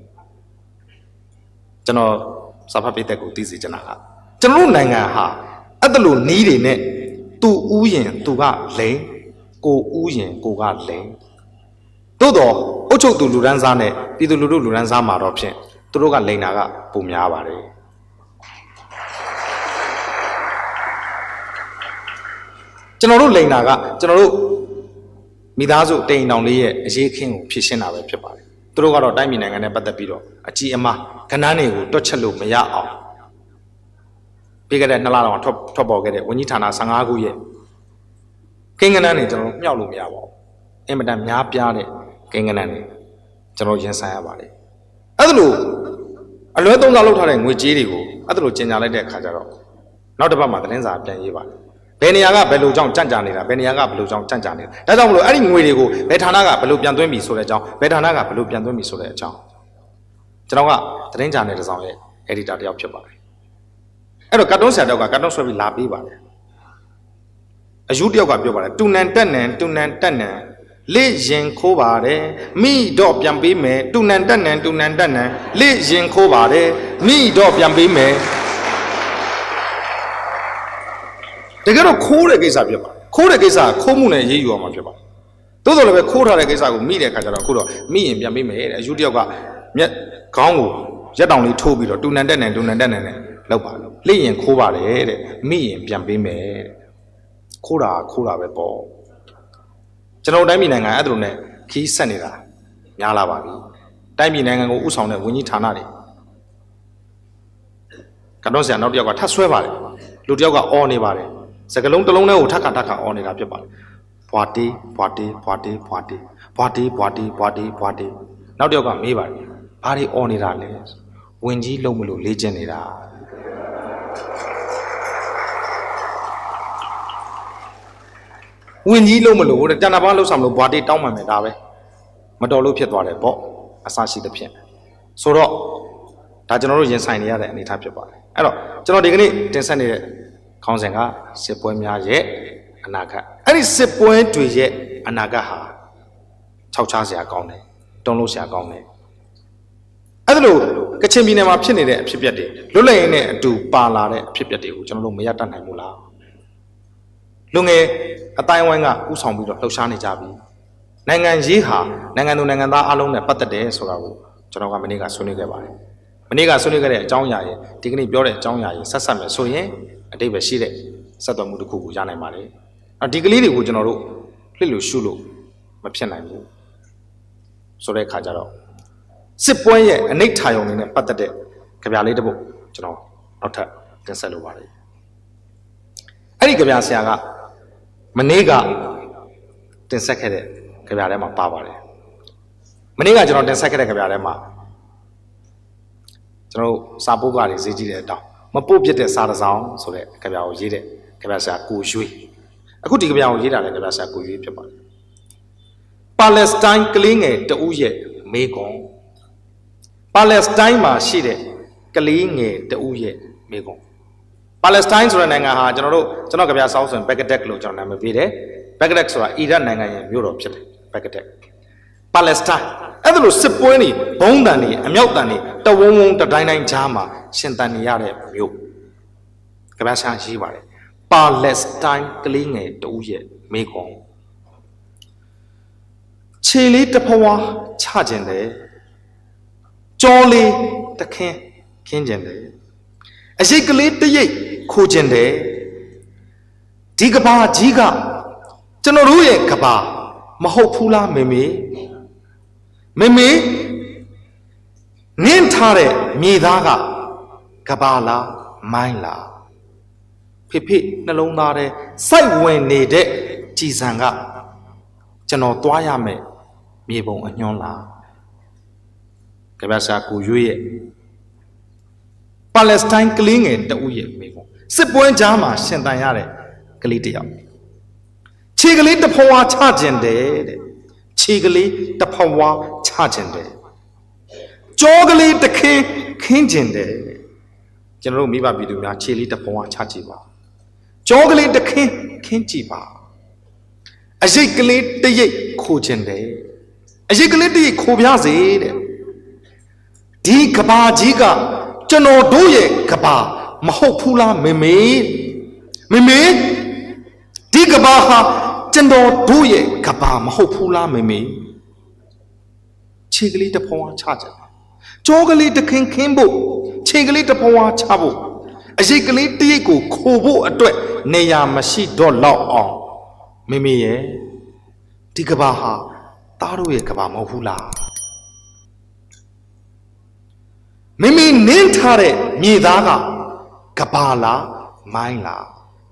ကျွန်တော်စာဖတ်ပေးတဲ့ကိုသိစေချင်တာကကျွန်တော်နိုင်ငံဟာအဲ့ဒါလို့နီးတွေနဲ့သူ့ဥယျင်သူကလိန်ကိုဥယျင်ကိုကလိန်သို့တော့အုတ်ချုပ်သူလူရန်စားနဲ့ပြည်သူလူထုလူရန်စားမှာတော့ဖြင့်သူတို့ကလိန်တာကပုံများပါတယ်ကျွန်တော်တို့လိန်တာကကျွန်တော်တို့မိသားစုတိမ်တောင်လေးရဲ့အရေးခင်းကိုဖြည့်ရှင်းတာပဲဖြစ်ပါတယ်သူတို့ကတော့တိုင်းပြည်နိုင်ငံနဲ့ပတ်သက်ပြီးတော့အကြီးအမားကဏ္ဍတွေကိုတွက်ချက်လို့မရအောင်ပြီးခဲ့တဲ့2လလောက်ထွက်ပေါ်ခဲ့တဲ့ဝန်ကြီးဌာန15ခုရဲ့ကိန်းဂဏန်းတွေကျွန်တော်တို့မြှောက်လို့မရပါဘူးအင်မတန်များပြားတဲ့ကိန်းဂဏန်းတွေကျွန်တော်ရင်ဆိုင်ရပါတယ်အဲ့ဒါလို့အလွဲသုံးစားလုပ်ထားတဲ့ငွေကြေးတွေကိုအဲ့ဒါလို့ကျင်ညာလိုက်တဲ့အခါကျတော့နောက်တစ်ပတ်မှာသတင်းစာပြန်ရေးပါတယ်ဘယ်နေရာကဘယ်လိုကြောင့်ကြန့်ကြာနေတာဘယ်နေရာကဘယ်လိုကြောင့်ကြန့်ကြာနေတာဒါကြောင့်မလို့အဲ့ဒီငွေတွေကိုဘယ်ဌာနကဘယ်လိုပြန်သွင်းပြီဆိုတဲ့အကြောင်းဘယ်ဌာနကဘယ်လိုပြန်သွင်းပြီဆိုတဲ့အကြောင်းကျွန်တော်ကသတင်းဂျာနယ်တစ်စောင်ရဲ့ editor တယောက်ဖြစ်ပါတယ်အဲ့တော့ကတ်တုန်းဆရာတယောက်ကကတ်တုန်းဆွဲပြီးလာပေးပါတယ်အယူတယောက်ကပြောပါတယ်တူနန်တက်နန်လေ့ရင်ခိုးပါတယ်မိတော့ပြန်ပေးမယ်တူနန်တက်နန်လေ့ရင်ခိုးပါတယ်မိတော့ပြန်ပေးမယ်တကယ်တော့ခိုးတဲ့ကိစ္စဖြစ်ပါတယ်ခိုးတဲ့ကိစ္စကခိုးမှုနဲ့ရေးယူအောင်မှာဖြစ်ပါတယ်သို့တော်လည်းပဲခိုးထားတဲ့ကိစ္စကိုမိတဲ့အခါကျတော့အခုတော့မိရင်ပြန်ပေးမယ်တဲ့အယူတယောက်ကမျက်ခေါင်းကိုရက်တောင်လေးထိုးပြီးတော့တူနန်တက်နန်လောက်ပါလို့လေ့ရင်ခိုးပါတယ်တဲ့မိရင်ပြန်ပေးမယ်တဲ့ခိုးတာပဲပေါ့ကျွန်တော်တိုင်းပြည်နိုင်ငံအဲ့ဒါလိုနဲ့ခီးဆက်နေတာများလာပါပြီတိုင်းပြည်နိုင်ငံကိုဥဆောင်တဲ့ဝန်ကြီးဌာနတွေကတော့ဆရာနောက်တစ်ယောက်ကထပ်ဆွဲပါတယ်လူတစ်ယောက်ကအော်နေပါတယ်စကလုံးတစ်လုံးထဲကိုထပ်ခါအော်နေတာဖြစ်ပါတယ်ဘွာတေးနောက်တစ်ယောက်ကမေးပါတယ်ဘာတွေအော်နေတာလဲဝင်ကြီးလုံးမလို့လေ့ကျင့်နေတာဝင်ကြီးလုံးမလို့တဲ့တဏ္ဍာပါလှုပ်ဆောင်လို့ဘွာတေးတောင်းမှန်မယ်ဒါပဲမတော်လို့ဖြစ်သွားတယ်ပေါ့အစရှိသဖြင့်ဆိုတော့ဒါကျွန်တော်တို့ရင်ဆိုင်နေရတဲ့အနေအထားဖြစ်ပါတယ်အဲ့တော့ကျွန်တော်ဒီကနေ့တင်ဆက်နေတဲ့ခေါင်းစဉ်ကစစ်ပွဲများရဲ့အနာဂတ်အဲ့ဒီစစ်ပွဲတွေရဲ့အနာဂတ်ဟာခြောက်ခြားစရာကောင်းတယ်တုံးလို့စရာကောင်းတယ်အဲ့ဒါလို့ကချင်ပြည်နယ်မှာဖြစ်နေတဲ့အဖြစ်အပျက်တွေလွတ်လပ်ရေးနဲ့အတူပါလာတဲ့အဖြစ်အပျက်တွေကိုကျွန်တော်တို့မရတတ်နိုင်ဘူးလားလူငယ်အတိုင်းဝိုင်းကဥဆောင်ပြီးတော့လှုပ်ရှားနေကြပြီနိုင်ငံရေးဟာနိုင်ငံသူနိုင်ငံသားအလုံးနဲ့ပတ်သက်တယ်ဆိုတာကိုကျွန်တော်ကမနေ့ကဆွေးနွေးခဲ့ပါတယ်မနေ့ကဆွေးနွေးခဲ့တဲ့အကြောင်းအရာရဲ့ဒီကနေ့ပြောတဲ့အကြောင်းအရာရဲ့ဆက်ဆက်မယ်ဆိုရင်အတိတ်ပဲရှိတဲ့ဆက်သွယ်မှုတစ်ခုကိုရနိုင်ပါတယ်ဒီကလေးတွေကိုကျွန်တော်တို့လှစ်လို့ရှုလို့မဖြစ်နိုင်ဘူးဆိုတဲ့အခါကျတော့စစ်ပွဲရဲ့အနိဋ္ဌာယုံတွေနဲ့ပတ်သက်တဲ့ကြပြလေးတစ်ပုဒ်ကျွန်တော်နောက်ထပ်တင်ဆက်လိုပါတယ်အဲ့ဒီကြပြဆရာကမနေ့ကတင်ဆက်ခဲ့တဲ့ကြပြထဲမှာပါပါတယ်မနေ့ကကျွန်တော်တင်ဆက်ခဲ့တဲ့ကြပြထဲမှာကျွန်တော်စာပုတ်ကတွေဈေးကြည့်တဲ့အတောင်မပုတ်ပြတဲ့စာတစ်စောင်းဆိုတဲ့ကြပြကိုရေးတဲ့ကြပြဆရာကိုရွှေအခုဒီကြပြကိုရေးတာလည်းကြပြဆရာကိုရွှေဖြစ်ပါတယ်ပါလက်စတိုင်းကလေးငယ်တဦးရဲ့မေကွန်ပါလက်စတိုင်းမှာရှိတဲ့ကလေးငယ်တဦးရဲ့မေကွန်ပါလက်စတိုင်းဆိုတဲ့နိုင်ငံဟာကျွန်တော်ကြပြဆောင်းဆိုရင်ဘက်ကဒက်လို့ကျွန်တော်နာမည်ပေးတယ်ဘက်ကဒက်ဆိုတာအီရတ်နိုင်ငံရဲ့မြို့တော်ဖြစ်တယ်ဘက်ကဒက်ပါလက်စတိုင်းအဲ့ဒါလို့စစ်ပွဲတွေဘုံတန်တွေအမြောက်တန်တွေတဝုံဝုံတတိုင်းတိုင်းကြားမှာရှင်တန်နေရတဲ့မြို့ကြပြဆရာရေးပါတယ်ပါလက်စတိုင်းကလေးငယ်တဦးရဲ့မေကွန်ခြေလေးတစ်ဖွာချခြင်းတယ်ကြောလေးတခင်းခင်းခြင်းတယ်အရှိတ်ကလေးတရိပ်ခိုးခြင်းတယ်ဒီကဘာကြီးကကျွန်တော်တို့ရဲ့ကဘာမဟုတ်ဘူးလားမေမေနင်းထားတဲ့မြေသားကကဘာလားမိုင်းလားဖေနှလုံးသားထဲစိုက်ဝင်နေတဲ့ကြည်စံကကျွန်တော်သွားရမယ်မြေပုံအညွှန်းလားကြပြစာကိုရွေးရဲ့ပါလက်စတိုင်းကလေးငယ်တဦးရဲ့မိဘစစ်ပွဲကြားမှာရှင်တန်ရတဲ့ကလေးတယောက်ခြေကလေးတစ်ဖွာချခြင်းတယ်တဲ့ခြေကလေးတစ်ဖွာချခြင်းတယ်ကြောကလေးတခင်းခင်းခြင်းတယ်ကျွန်တော်တို့မိဘပြည်သူများခြေလေးတစ်ဖွာချကြည့်ပါကြောကလေးတခင်းခင်းကြည့်ပါအရိတ်ကလေးတရိပ်ခိုးခြင်းတယ်အရိတ်ကလေးတရိပ်ခိုးပြစေတဲ့ဒီကဘာကြီးကကျွန်တော်တို့ရဲ့ကဘာမဟုတ်ဘူးလားမေမေဒီကဘာဟာကျွန်တော်တို့ရဲ့ကဘာမဟုတ်ဘူးလားမေခြေကလေးတစ်ဖွာချကြတယ်ကြောကလေးတခင်းခင်းဖို့ခြေကလေးတစ်ဖွာချဖို့အရိတ်ကလေးတရိပ်ကိုခိုးဖို့အတွက်နေရာမရှိတော့လောက်အောင်မေရဲ့ဒီကဘာဟာသားတို့ရဲ့ကဘာမဟုတ်ဘူးလားမေနင်းထားတဲ့မြေသားကဘာလားမိုင်းလား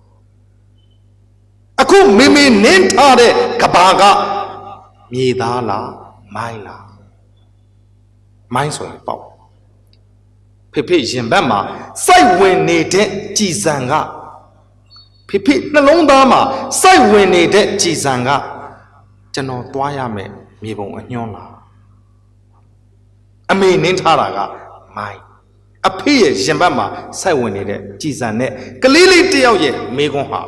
အခုမေနင်းထားတဲ့ကဘာကမြေသားလားမိုင်းလားမိုင်းဆိုရင်ပေါ့ဖေရင်ဘက်မှာစိုက်ဝင်နေတဲ့ကြည်စံကဖေနှလုံးသားမှာစိုက်ဝင်နေတဲ့ကြည်စံကကျွန်တော်သွားရမယ်မြေပုံအညွှန်းလားအမေနင်းထားတာကမိုင်းအဖေရဲ့ရင်ဘတ်မှာစိုက်ဝင်နေတဲ့ကြည်စံနဲ့ကလေးလေးတယောက်ရဲ့မေကွန်းဟာ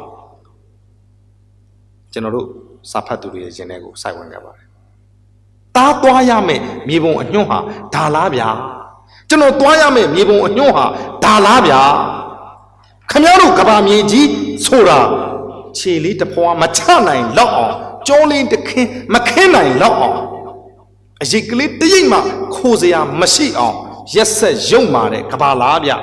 ကျွန်တော်တို့စာဖတ်သူတွေရဲ့ရင်ထဲကိုစိုက်ဝင်ကြပါတယ်တားသွားရမယ်မြေပုံအညွှန်းဟာဒါလားဗျာကျွန်တော်သွားရမယ်မြေပုံအညွှန်းဟာဒါလားဗျာခမရတို့ကဘာမြေကြီးဆိုတာခြေလေးတစ်ဖွာမချနိုင်လောက်အောင်ကြောလေးတခင်းမခင်းနိုင်လောက်အောင်အရိတ်ကလေးတရိပ်မှခိုးစရာမရှိအောင်ရက်ဆက်ရုံမာတဲ့ကဘာလားဗျ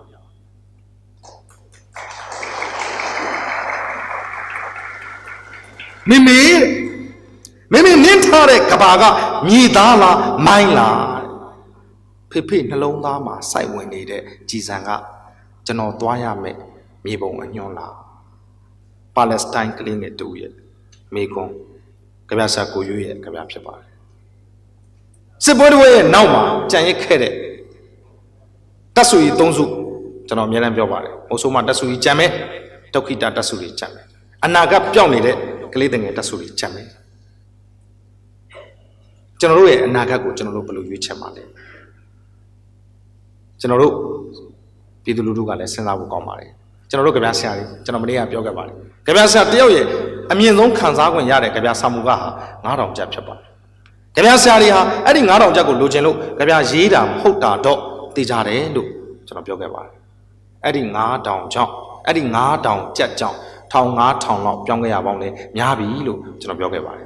မေနင်းထားတဲ့ကဘာကမြေသားလားမိုင်းလားဖေနှလုံးသားမှာစိုက်ဝင်နေတဲ့ကြည်စံကကျွန်တော်သွားရမယ်မြေပုံအညွှန်းလားပါလက်စတိုင်းကလေးငယ်တူရဲ့မေကွန်းကြပြစာကိုရွေးရဲ့ကြပြဖြစ်ပါတယ်စစ်ပွဲတွေရဲ့နောက်မှာကြံရစ်ခဲ့တဲ့တက်ဆူကြီး၃စုကျွန်တော်အများအားပြောပါတယ်မိုးဆိုးမှာတက်ဆူကြီးကြံမယ်ဒုက္ခိတတက်ဆူကြီးကြံမယ်အနာဂတ်ပြောင်းနေတဲ့ကလေးငယ်တက်ဆူကြီးကြံမယ်ကျွန်တော်တို့ရဲ့အနာဂတ်ကိုကျွန်တော်တို့ဘယ်လိုရွေးချယ်မှာလဲကျွန်တော်တို့ပြည်သူလူထုကလည်းစဉ်းစားဖို့ကောင်းပါတယ်ကျွန်တော်တို့ကြပြဆရာတွေကျွန်တော်မနေ့ကပြောခဲ့ပါတယ်ကြပြဆရာတယောက်ရဲ့အမြင့်ဆုံးခံစား권ရတဲ့ကြပြစာမူကဟာ9000ကျပ်ဖြစ်ပါတယ်ကြပြဆရာတွေဟာအဲ့ဒီ9000ကျပ်ကိုလိုချင်လို့ကြပြရေးတာမဟုတ်တာတော့သိကြတယ်လို့ကျွန်တော်ပြောခဲ့ပါတယ်အဲ့ဒီ9000ကြောင့်အဲ့ဒီ9000ကျပ်ကြောင့်1500လောက်ပြောင်းခဲ့ရပေါင်းလဲများပြီလို့ကျွန်တော်ပြောခဲ့ပါတယ်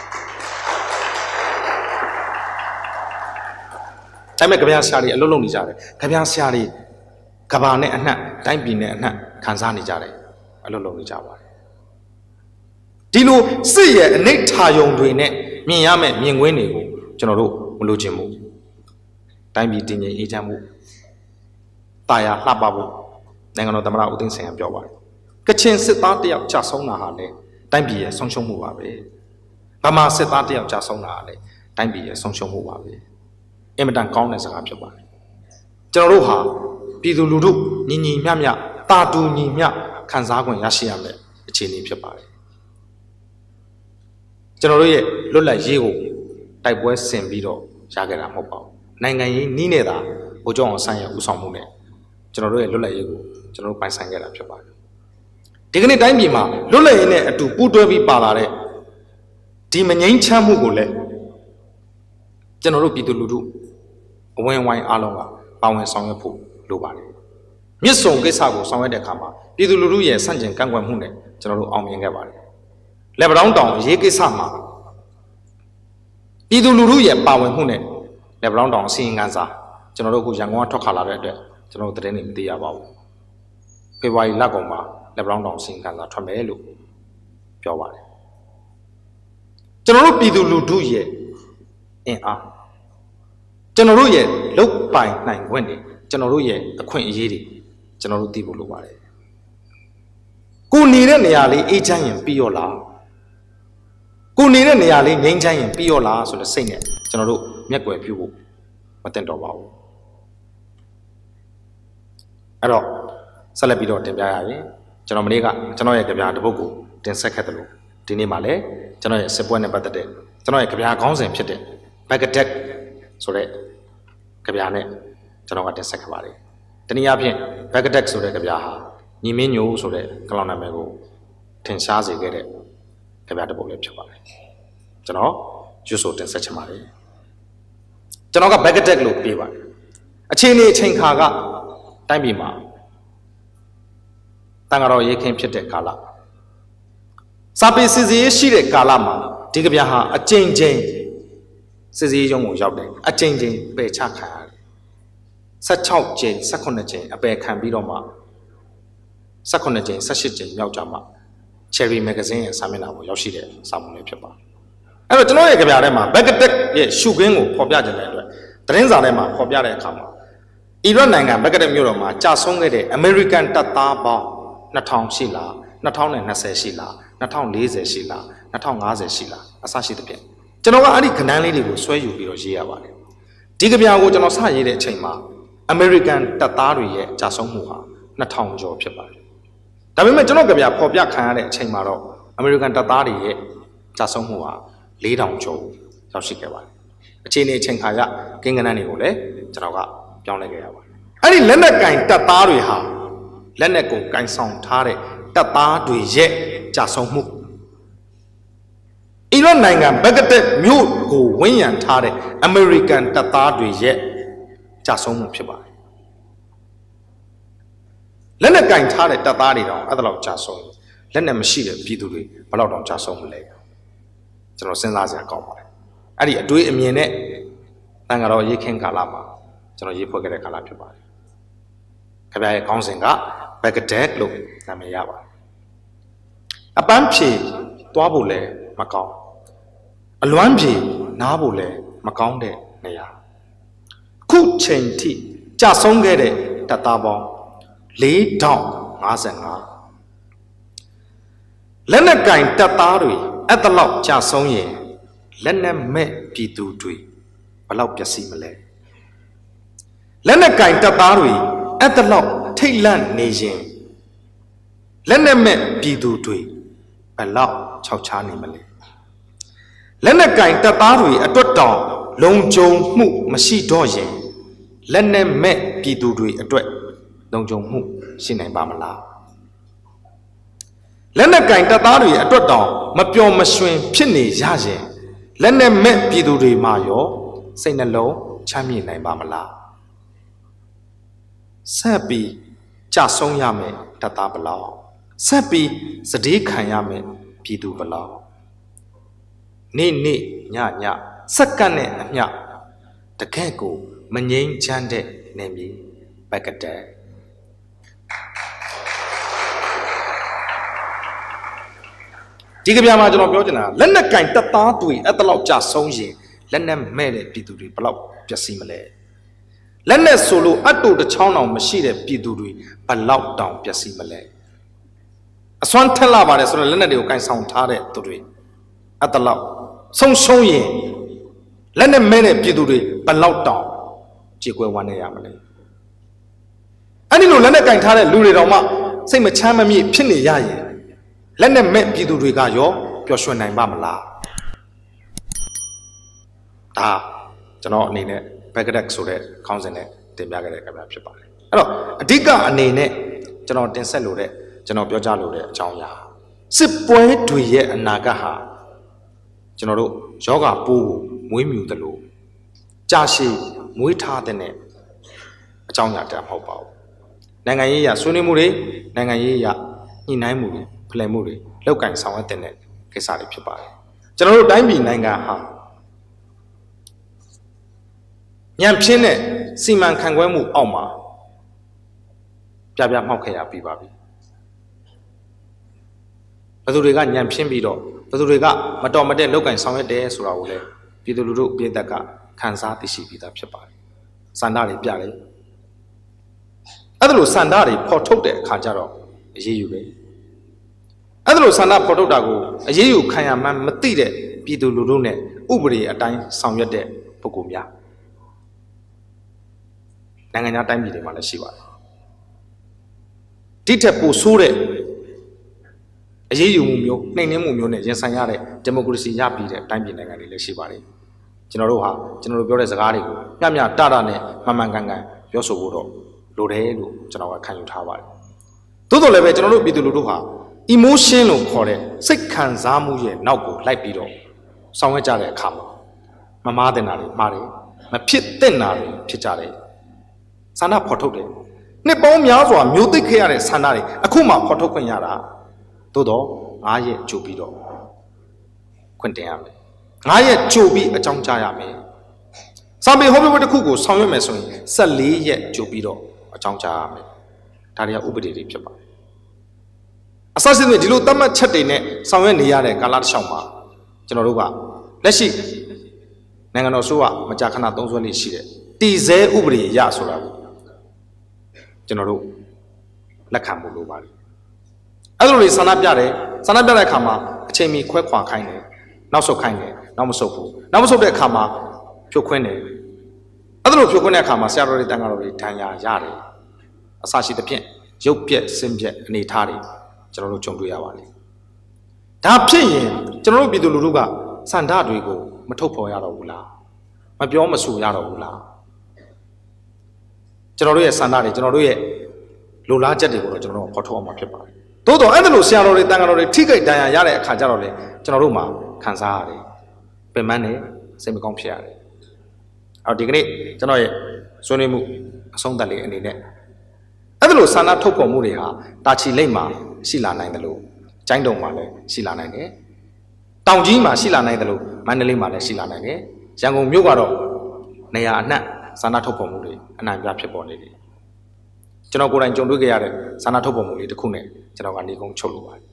ဒါပေမဲ့ကြပြဆရာတွေအလုပ်လုပ်နေကြတယ်ကြပြဆရာတွေကဘာနဲ့အနှံ့တိုင်းပြည်နဲ့အနှံ့ခံစားနေကြတယ်အလုပ်လုပ်နေကြပါတယ်ဒီလိုစစ်ရဲ့အနိဋ္ဌာယုံတွေနဲ့မြင်ရမယ့်မြင်ကွင်းတွေကိုကျွန်တော်တို့မလိုချင်ဘူးတိုင်းပြည်တည်ငြိမ်အေးချမ်းမှုတာယာလှပဖို့နိုင်ငံတော်သမ္မတဦးသိန်းစိန်ကပြောပါတယ်ကချင်စစ်သားတယောက်ကြာဆုံးတာဟာလေတိုင်းပြည်ရဲ့ဆုံးရှုံးမှုပါပဲဗမာစစ်သားတယောက်ကြာဆုံးတာဟာလေတိုင်းပြည်ရဲ့ဆုံးရှုံးမှုပါပဲအင်မတန်ကောင်းတဲ့စကားဖြစ်ပါတယ်ကျွန်တော်တို့ဟာပြည်သူလူထုညီညီမျှမျှတာတူညီမျှခံစား권ရရှိရမယ်အခြေအနေဖြစ်ပါတယ်ကျွန်တော်တို့ရဲ့လွတ်လပ်ရေးကိုတိုက်ပွဲဆင်ပြီးတော့ရခဲ့တာမဟုတ်ပါဘူးနိုင်ငံရေးနီးနေတာဗိုလ်ချုပ်အောင်ဆန်းရဲ့ဦးဆောင်မှုနဲ့ကျွန်တော်တို့ရဲ့လွတ်လပ်ရေးကိုကျွန်တော်တို့ပိုင်ဆိုင်ခဲ့တာဖြစ်ပါတယ်ဒီကနေ့တိုင်းပြည်မှာလွတ်လပ်ရေးနဲ့အတူပူးတွဲပြီးပါလာတဲ့ဒီမငြိမ်းချမ်းမှုကိုလည်းကျွန်တော်တို့ပြည်သူလူထုအဝန်းဝိုင်းအားလုံးကပါဝင်ဆောင်ရွက်ဖို့လိုပါတယ်မြစ်ဆုံကိစ္စကိုဆောင်ရွက်တဲ့အခါမှာပြည်သူလူထုရဲ့စန့်ကျင်ကန့်ကွက်မှုနဲ့ကျွန်တော်တို့အောင်မြင်ခဲ့ပါတယ်လက်ပတောင်းတောင်ရေးကိစ္စမှာပြည်သူလူထုရဲ့ပါဝင်မှုနဲ့လက်ပတောင်းတောင်အစီရင်ခံစာကျွန်တော်တို့အခုရန်ကုန်ကထွက်ခါလာတဲ့အတွက်ကျွန်တော်တို့သတင်းတွေမသိရပါဘူးဖေဖော်ဝါရီလကုန်မှာလက်ပတောင်းတောင်အစီရင်ခံစာထွက်မယ်လို့ပြောပါတယ်ကျွန်တော်တို့ပြည်သူလူထုရဲ့အင်အားကျွန်တော်တို့ရဲ့လုတ်ပိုင်နိုင်ခွင့်တွေကျွန်တော်တို့ရဲ့အခွင့်အရေးတွေကျွန်တော်တို့သိဖို့လိုပါတယ်ကိုနေတဲ့နေရာလေးအေးချမ်းရင်ပြီးရောလားကိုနေတဲ့နေရာလေးငြိမ်းချမ်းရင်ပြီးရောလားဆိုတဲ့စိတ်နဲ့ကျွန်တော်တို့မျက်ကွယ်ပြုဖို့မတင်တော့ပါဘူးအဲ့တော့ဆက်လက်ပြီးတော့တင်ပြရရင်ကျွန်တော်မနေ့ကကျွန်တော်ရဲ့ကြပြတစ်ပုဒ်ကိုတင်ဆက်ခဲ့တယ်လို့ဒီနေ့မှလည်းကျွန်တော်ရဲ့စစ်ပွဲနဲ့ပတ်သက်တဲ့ကျွန်တော်ရဲ့ကြပြခေါင်းစဉ်ဖြစ်တဲ့ Baghdad ဆိုတဲ့ကြပြနဲ့ကျွန်တော်ကတင်ဆက်ခဲ့ပါတယ်တနည်းအားဖြင့် Baghdad ဆိုတဲ့ကြပြဟာညီမင်းညိုဆိုတဲ့ကလောင်နာမည်ကိုထင်ရှားစေခဲ့တဲ့ကြပြတစ်ပုဒ်လည်းဖြစ်ပါတယ်ကျွန်တော်ရွတ်ဆိုတင်ဆက်ချင်ပါတယ်ကျွန်တော်က Baghdad လို့ပြောပါတယ်အချိန်ခါကတိုင်းပြည်မှာတန်ဃာတော်ရေးခင်းဖြစ်တဲ့ကာလစာပေစစ်စည်းရှိတဲ့ကာလမှာဒီကြပြဟာအကျဉ်းချင်းစစ်စည်းရုံးကိုရောက်တယ်အကျဉ်းချင်းပယ်ချခံရတယ်16ကျင်း18ကျင်းအပယ်ခံပြီးတော့မှ18ကျင်း18ကျင်းမြောက်ကြမှာ Cherry Magazine ရဲ့စာမျက်နှာကိုရောက်ရှိတဲ့စာပုံလေးဖြစ်ပါတယ်အဲ့တော့ကျွန်တော်ရဲ့ကြပြထဲမှာ Baghdad ရဲ့ရှုခင်းကိုဖော်ပြခြင်းတဲ့အတွက်သတင်းစာထဲမှာဖော်ပြတဲ့အခါမှာအီရတ်နိုင်ငံ Baghdad မြို့တော်မှာကြာဆုံးခဲ့တဲ့ American တပ်သားပေါင်း2000ရှိလား2020ရှိလား2040ရှိလား2050ရှိလားအစရှိသဖြင့်ကျွန်တော်ကအဲ့ဒီခဏန်းလေးတွေကိုဆွဲယူပြီးတော့ရေးရပါတယ်ဒီကြပြကိုကျွန်တော်စရေးတဲ့အချိန်မှာ American တပ်သားတွေရဲ့ကြာဆုံးမှုဟာ2000ကျော်ဖြစ်ပါတယ်ဒါပေမဲ့ကျွန်တော်ကြပြဖော်ပြခံရတဲ့အချိန်မှာတော့ American တပ်သားတွေရဲ့ကြာဆုံးမှုဟာ4000ကျော်ရောက်ရှိခဲ့ပါတယ်အခြေအနေအချိန်ခါရကိန်းဂဏန်းတွေကိုလည်းကျွန်တော်ကပြောင်းလဲခဲ့ရပါတယ်အဲ့ဒီလက်နက်ကင်တပ်သားတွေဟာလက်နက်ကိုကင်ဆောင်ထားတဲ့တပ်သားတွေရဲ့ကြာဆုံးမှုအီရတ်နိုင်ငံဘဂ္ဂဒက်မြို့ကိုဝန်းရံထားတဲ့အမေရိကန်တပ်သားတွေရဲ့ကြာဆုံးမှုဖြစ်ပါတယ်လက်နက်ကင်ထားတဲ့တပ်သားတွေတော့အဲ့ဒါလောက်ကြာဆုံးလက်နက်မရှိတဲ့ပြည်သူတွေဘယ်လောက်တောင်ကြာဆုံးမလဲကျွန်တော်စဉ်းစားစရာကောင်းပါတယ်အဲ့ဒီအတွေးအမြင်နဲ့တန်ဃာတော်ရေးခင်းကာလမှာကျွန်တော်ရေးဖွဲ့ခဲ့တဲ့ကာလဖြစ်ပါတယ်ခင်ဗျားရဲ့ခေါင်းစဉ်က Baghdad လို့နာမည်ရပါတယ်အပန်းဖြေသွားဖို့လည်းမကောင်းအလွမ်းဖြေနားဖို့လည်းမကောင်းတဲ့နေရာခုချိန်ထိကြာဆုံးခဲ့တဲ့တပ်သားပေါင်း4055လက်နက်ကင်တပ်သားတွေအဲ့တလောက်ကြာဆုံးရင်လက်နက်မဲ့ပြည်သူတွေဘယ်လောက်ပျက်စီးမလဲလက်နက်ကင်တပ်သားတွေအဲ့တလောက်ထိတ်လန့်နေရင်လက်နက်မဲ့ပြည်သူတွေဘယ်လောက်ခြောက်ခြားနေမလဲလက်နက်ကင်တပ်သားတွေအတွက်တောင်လုံခြုံမှုမရှိတော့ရင်လက်နက်မဲ့ပြည်သူတွေအတွက်လုံခြုံမှုရှိနိုင်ပါမလားလက်နက်ကင်တပ်သားတွေအတွက်တောင်မပျော်မရွှင်ဖြစ်နေရရင်လက်နက်မဲ့ပြည်သူတွေမှာရောစိတ်နှလုံးချမ်းမြေ့နိုင်ပါမလားဆက်ပြီးကြဆုံးရမယ်တပ်သားဘလောက်ဆက်ပြီးစတေးခံရမယ်ပြည်သူဘလောက်နေ့ညစက္ကန့်နဲ့အမျှတကယ့်ကိုမငြိမ်းချမ်းတဲ့နေမြေဘဂ္ဂဒက်ဒီကဗျာမှာကျွန်တော်ပြောချင်တာလက်နက်ကင်တပ်သားတွေအဲ့တလောက်ကြဆုံးရင်လက်နက်မဲ့တဲ့ပြည်သူတွေဘလောက်ပျက်စီးမလဲလက်နက်ဆိုလို့အတူတစ်ချောင်းတောင်မရှိတဲ့ပြည်သူတွေဘလောက်တောင်ပျက်စီးမလဲအစွမ်းထက်လာပါတယ်ဆိုတော့လက်နက်တွေကိုကင်ဆောင်ထားတဲ့သူတွေအဲ့တလောက်ဆုံးရှုံးရင်လက်နက်မဲတဲ့ပြည်သူတွေဘယ်လောက်တောင်ကြေကွဲဝမ်းနေရမလဲအဲ့ဒီလိုလက်နက်ကင်ထားတဲ့လူတွေတောင်မှစိတ်မချမ်းမမြေ့ဖြစ်နေရရင်လက်နက်မဲ့ပြည်သူတွေကရောပျော်ရွှင်နိုင်ပါမလားဒါကျွန်တော်အနေနဲ့ backtrack ဆိုတဲ့ခေါင်းစဉ်နဲ့တင်ပြခဲ့တဲ့ကြပြဖြစ်ပါတယ်အဲ့တော့အဓိကအနေနဲ့ကျွန်တော်တင်ဆက်လို့တဲ့ကျွန်တော်ပြောကြားလို့တဲ့အကြောင်းအရာစစ်ပွဲတွေရဲ့အနာဂတ်ဟာကျွန်တော်တို့ယောဂပိုးကိုမွေးမြူတယ်လို့ကြာရှည်မွေးထားတဲ့အကြောင်းအရာတည်းမဟုတ်ပါဘူးနိုင်ငံရေးအရဆွေးနွေးမှုတွေနိုင်ငံရေးအရညှိနှိုင်းမှုတွေဖလှယ်မှုတွေလောက်ကင်ဆောင်ရွက်တဲ့ကိစ္စတွေဖြစ်ပါတယ်ကျွန်တော်တို့တိုင်းပြည်နိုင်ငံဟာညံဖြင်းတဲ့စီမံခန့်ခွဲမှုအောက်မှာပြပြမှောက်ခဲ့ရပြီးပါပြီဘယ်သူတွေကညံဖြင်းပြီးတော့ဘယ်သူတွေကမတော်မတဲ့လောက်ကင်ဆောင်ရွက်တယ်ဆိုတာကိုလည်းပြည်သူလူထုပြည်သက်ကခံစားသိရှိပြီးသားဖြစ်ပါတယ်စန္ဒတွေပြတယ်အဲ့ဒါလိုစန္ဒတွေပေါ်ထုတ်တဲ့အခါကျတော့အရေးယူပဲအဲ့ဒါလိုစန္ဒပေါ်ထုတ်တာကိုအရေးယူခံရမှန်းမသိတဲ့ပြည်သူလူထုနဲ့ဥပဒေအတိုင်းဆောင်ရွက်တဲ့ပုဂ္ဂိုလ်များနိုင်ငံခြားတိုင်းပြည်တွေမှာလည်းရှိပါတယ်ဒီထက်ပိုဆိုးတဲ့အရေးယူမှုမျိုးနှိမ်နင်းမှုမျိုးနဲ့ရင်ဆိုင်ရတဲ့ဒီမိုကရေစီရပြီးတဲ့တိုင်းပြည်နိုင်ငံတွေလည်းရှိပါတယ်ကျွန်တော်တို့ပြောတဲ့စကားတွေကိုမျှမျှတတနဲ့မှန်မှန်ကန်ကန်ပြောဆိုဖို့တော့လိုတယ်လို့ကျွန်တော်ကခံယူထားပါတယ်သို့တော်လည်းပဲကျွန်တော်တို့ပြည်သူလူထုဟာ emotion လို့ခေါ်တဲ့စိတ်ခံစားမှုရဲ့နောက်ကိုလိုက်ပြီးတော့ဆောင်ရွက်ကြတဲ့အခါမှာမမားတင်တာတွေမှားတယ်မဖြစ်သင့်တာတွေဖြစ်ကြတယ်ဆန္ဒဖော်ထုတ်တယ်နှစ်ပေါင်းများစွာမျိုးသိခဲ့ရတဲ့ဆန္ဒတွေအခုမှဖော်ထုတ်ခွင့်ရတာသို့တော့9ရက်ကြိုပြီးတော့ခွင့်တင်ရမယ်9ရက်ကြိုပြီးအကြောင်းကြားရမယ်စာပေဟောပြောပွဲတစ်ခုကိုဆောင်ရွက်မယ်ဆိုရင်14ရက်ကြိုပြီးတော့အကြောင်းကြားရမယ်ဒါတွေကဥပဒေတွေဖြစ်ပါတယ်အစရှိသဖြင့်ဒီလိုသတ်မှတ်ချက်တွေနဲ့ဆောင်ရွက်နေရတဲ့ကာလတစ်လျှောက်မှာကျွန်တော်တို့ကလက်ရှိနိုင်ငံတော်ဆိုကမကြာခဏသုံးစွဲလေးရှိတဲ့တည်ဆဲဥပဒေရဆိုတာကိုကျွန်တော်တို့လက်ခံဖို့လိုပါတယ်အဲ့လိုတွေဆန္ဒပြတဲ့အခါမှာအချိန်မီခွဲခွာခိုင်းတယ်နောက်ဆုတ်ခိုင်းတယ်နောက်မဆုတ်ဘူးနောက်မဆုတ်တဲ့အခါမှာဖြုတ်ခွင်းတယ်အဲ့လိုဖြုတ်ခွင်းတဲ့အခါမှာဆရာတော်တွေတန်ခါတော်တွေဒဏ်ရာရတယ်အစရှိသဖြင့်ရုပ်ပြက်ဆင်းပြက်အနေထားတွေကျွန်တော်တို့ကြုံတွေ့ရပါတယ်ဒါဖြစ်ရင်ကျွန်တော်တို့ပြည်သူလူထုကစန္ဒတွေကိုမထုတ်ဖော်ရတော့ဘူးလားမပြောမဆိုရတော့ဘူးလားကျွန်တော်တို့ရဲ့စန္ဒတွေကျွန်တော်တို့ရဲ့လိုလားချက်တွေကိုတော့ကျွန်တော်တို့ဖော်ထုတ်အောင်မှာဖြစ်ပါတယ်သို့တော့အဲ့ဒါလိုဆရာတော်တွေတန်ခါတော်တွေထိခိုက်ဒဏ်ရာရတဲ့အခါကျတော့လေကျွန်တော်တို့မှာခံစားရတယ်ပင်ပန်းတယ်စိတ်မကောင်းဖြစ်ရတယ်အော်ဒီကနေ့ကျွန်တော်ရဲ့ဆွေးနွေးမှုအဆုံးသတ်လေးအနေနဲ့အဲ့ဒါလိုဆန္ဒထုတ်ဖော်မှုတွေဟာတာချီလိမ့်မှာရှိလာနိုင်တယ်လို့ကျိုင်းတုံမှာလည်းရှိလာနိုင်တယ်တောင်ကြီးမှာရှိလာနိုင်တယ်လို့မန္တလေးမှာလည်းရှိလာနိုင်တယ်ရန်ကုန်မြို့ကတော့နေရာအနှံ့ဆန္ဒထုတ်ဖော်မှုတွေအနှံ့ပြဖြစ်ပေါ်နေတယ်ကျွန်တော်ကိုယ်တိုင်ကြုံတွေ့ခဲ့ရတဲ့ဆန္ဒထုတ်ဖော်မှုလေးတစ်ခုနဲ့ကျွန်တော်ကနေကုန်းချုပ်လို့ပါတယ်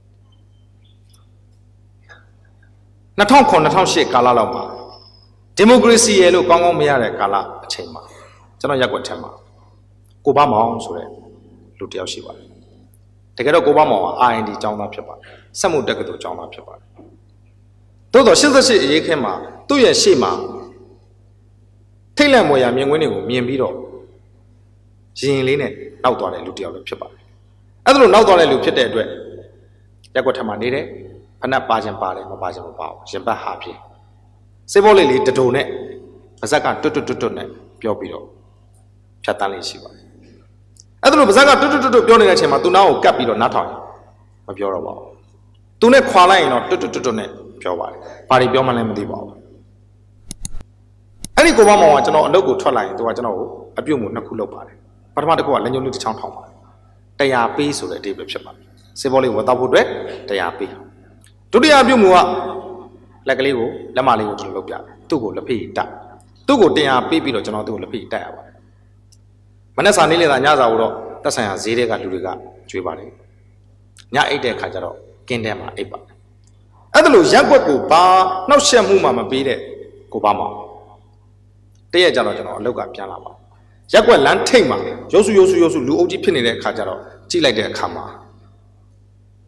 2009-2008ကာလလောက်မှာဒီမိုကရေစီရဲ့လို့ကောင်းကောင်းမရတဲ့ကာလအချိန်မှာကျွန်တော်ရက်ွက်ထက်မှာကိုဘမောင်ဆိုတဲ့လူတစ်ယောက်ရှိပါတယ်တကယ်တော့ကိုဘမောင်က RND ကျောင်းသားဖြစ်ပါတယ်စက်မှုတက္ကသိုလ်ကျောင်းသားဖြစ်ပါတယ်သို့တော့88အရေးခင်းမှာသူ့ရဲ့ရှေ့မှာထိတ်လန့်မွေရာမြင်ကွင်းတွေကိုမြင်ပြီးတော့ရင်လေးနဲ့နောက်သွားတဲ့လူတစ်ယောက်လည်းဖြစ်ပါတယ်အဲ့ဒါလို့နောက်သွားတဲ့လူဖြစ်တဲ့အတွက်ရက်ွက်ထက်မှာနေတယ်ဖနက်ပါခြင်းပါတယ်မပါခြင်းမပါဘူးရင်ပတ်ဟာဖြစ်စေဘောလေးလေးတဒုံနဲ့ပါဇက်ကတွတ်နဲ့ပြောပြီးတော့ဖြတ်တန်းလေးရှိပါတယ်အဲ့ဒါလို့ပါဇက်ကတွတ်ပြောနေတဲ့အချိန်မှာသူနာကိုကပ်ပြီးတော့နားထောင်မပြောတော့ပါဘူးသူနဲ့ခွာလိုက်ရင်တော့တွတ်နဲ့ပြောပါတယ်ဘာတွေပြောမှလည်းမသိပါဘူးအဲ့ဒီကိုမမောင်ကကျွန်တော်အလုပ်ကိုထွက်လာရင်သူကကျွန်တော်ကိုအပြုတ်မှု2ခုလုပ်ပါတယ်ပထမတစ်ခုကလက်ညှိုးလေးတစ်ချောင်းထောင်ပါတယ်100ပေးဆိုတဲ့အဓိပ္ပာယ်ဖြစ်ပါတယ်စေဘောလေးဝတ်တော့ဖို့အတွက်100ပေးဒုတိယပြုတ်မှုကလက်ကလေးကိုလက်မလေးကိုကျွန်တော်လုပ်ပြတယ်သူ့ကိုလက်ဖေးတက်သူ့ကို100ပေးပြီးတော့ကျွန်တော်သူ့ကိုလက်ဖေးတက်ရပါတယ်မနေ့စာနေ့လေသာညစာကိုတော့သက်ဆိုင်ရာဈေးတွေကလူတွေကကျွေးပါတယ်ညအိတ်တဲ့ခါကျတော့ကင်းတဲမှာအိတ်ပါတယ်အဲ့ဒါလို့ရက်ွက်ကိုဘာနှောက်ယှက်မှုမှမပေးတဲ့ကိုပါမောင်တရက်ကြတော့ကျွန်တော်အလောက်ကပြန်လာပါရက်ွက်လမ်းထိတ်မှာရုပ်စုလူအုပ်ကြီးဖြစ်နေတဲ့အခါကျတော့ကြည့်လိုက်တဲ့အခါမှာ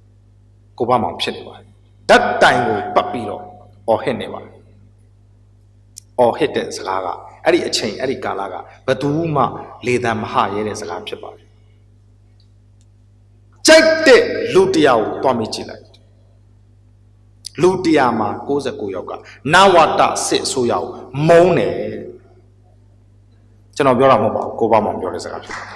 ကိုဘမောင်ဖြစ်နေပါတယ်ဓာတ်တိုင်ကိုပတ်ပြီးတော့အော်ဟစ်နေပါတယ်အော်ဟစ်တဲ့စကားကအဲ့ဒီအချိန်အဲ့ဒီကာလကဘယ်သူမှလေသံမဟရဲတဲ့စကားဖြစ်ပါတယ်ကြိုက်တဲ့လူတရားကိုတွားမိကြည့်လိုက်လူတရားမှာ69ယောက်ကနဝတစစ်အစိုးရကိုမုန်းတယ်ကျွန်တော်ပြောတာမဟုတ်ပါဘူးကိုဘမောင်ပြောတဲ့စကားဖြစ်ပါတယ်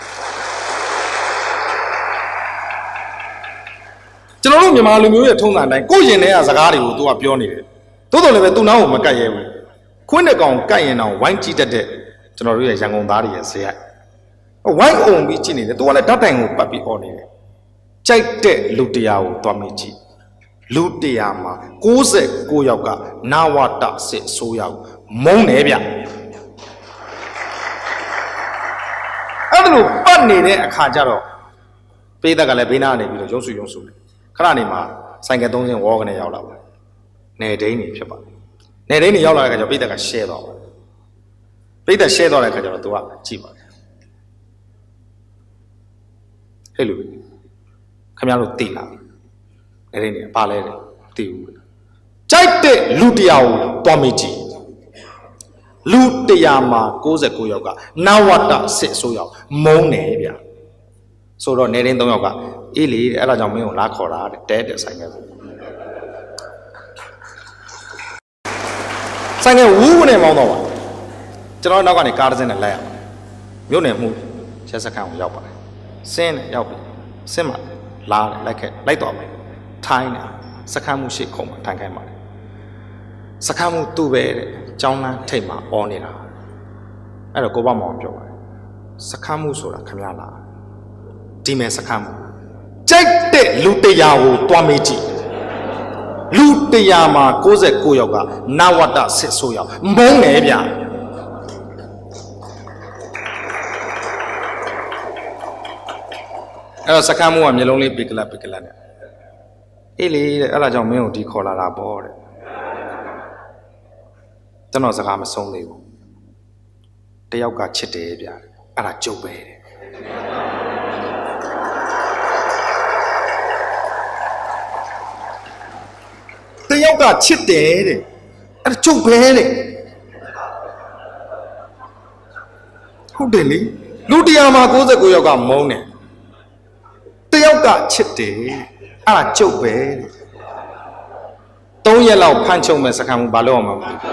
ကျွန်တော်တို့မြန်မာလူမျိုးရဲ့ထုံးစံအတိုင်းကိုယ့်ရင်ထဲကစကားတွေကိုသူကပြောနေတယ်သို့တော်လည်းပဲသူ့နားကိုမကတ်ရဲဘူးခွင်းတဲ့ကောင်ကတ်ရင်တော့ဝိုင်းကြည့်တတ်တဲ့ကျွန်တော်တို့ရဲ့ရန်ကုန်သားတွေရဲ့ဇေယျဝိုင်းအုံပြီးကြည့်နေတယ်သူကလည်းဓာတ်တိုင်ကိုပတ်ပြီးអော်နေတယ်ကြိုက်တဲ့လူတရားကိုတွားမိကြည့်လူတရားမှာ69ယောက်ကနဝတစစ်အစိုးရကိုမုန်းတယ်ဗျအဲ့ဒါလို့ပတ်နေတဲ့အခါကျတော့ပေးသက်ကလည်းဘေးနားနေပြီးတော့ရုံးစုတယ်ခဏနေမှာဆိုင်က3စင်းဝေါကနေရောက်လာပါနယ်ဒိန်းနေဖြစ်ပါတယ်နယ်ဒိန်းနေရောက်လာတဲ့အခါကျတော့ပေးသက်က share သွားပါတယ်ပေးသက် share သွားတဲ့အခါကျတော့သူကကြည့်ပါတယ်ဟဲ့လူခင်ဗျားတို့သိလားနယ်ဒိန်းနေဘာလဲတဲ့သိဘူးကြိုက်တဲ့လူတရားကိုတွားမိကြည့်လူတရားမှာ69ယောက်ကနဝတစစ်အစိုးရမုန်းတယ်ဗျဆိုတော့နေရင်း3ယောက်ကအေးလေအဲ့ဒါကြောင့်မင်းကိုလာခေါ်တာတဲ့ဆိုင်ကဆိုင်ကဝူးကနေမောင်းတော့ပါကျွန်တော်နောက်ကနေကားတစ်စင်းနဲ့လိုက်ရပါတယ်မြို့နယ်မှုရက်စခန်းကိုရောက်ပါတယ်ဆင်းနဲ့ရောက်ပြီဆင်းမှလာလိုက်တော့မယ်ထိုင်းတယ်စခန်းမှုရှိခုံမှာထိုင်ခိုင်းပါတယ်စခန်းမှုသူ့ပဲတဲ့ကျောင်းလမ်းထိပ်မှာအော်နေတာအဲ့တော့ကိုဘမောင်ပြောပါတယ်စခန်းမှုဆိုတာခမရလားဒီမဲ့စခန်းမှုကြိုက်တဲ့လူတရားကိုတွားမေးကြည့်လူတရားမှာ69ယောက်ကနဝတစစ်ဆိုးယောက်မုန်းတယ်ဗျအဲ့တော့စခန်းမှုကမျိုးလုံးလေးပိကလတ်နဲ့အေးလေတဲ့အဲ့ဒါကြောင့်မင်းကိုဒီခေါ်လာတာပေါ့တဲ့ကျွန်တော်စကားမဆုံးသေးဘူးတယောက်ကချစ်တယ်ဗျအဲ့ဒါကြုတ်ပဲတဲ့တယောက်ကချစ်တယ်တဲ့အဲ့ဒါကြုတ်ပဲတဲ့ဟုတ်တယ်လေလူတရားမှာ69ယောက်ကမုန်းတယ်တယောက်ကချစ်တယ်အဲ့ဒါကြုတ်ပဲတဲ့3ရက်လောက်ဖမ်းချုပ်မဲ့စခန်းမှုဘာလို့အောင်မှာမသိဘူး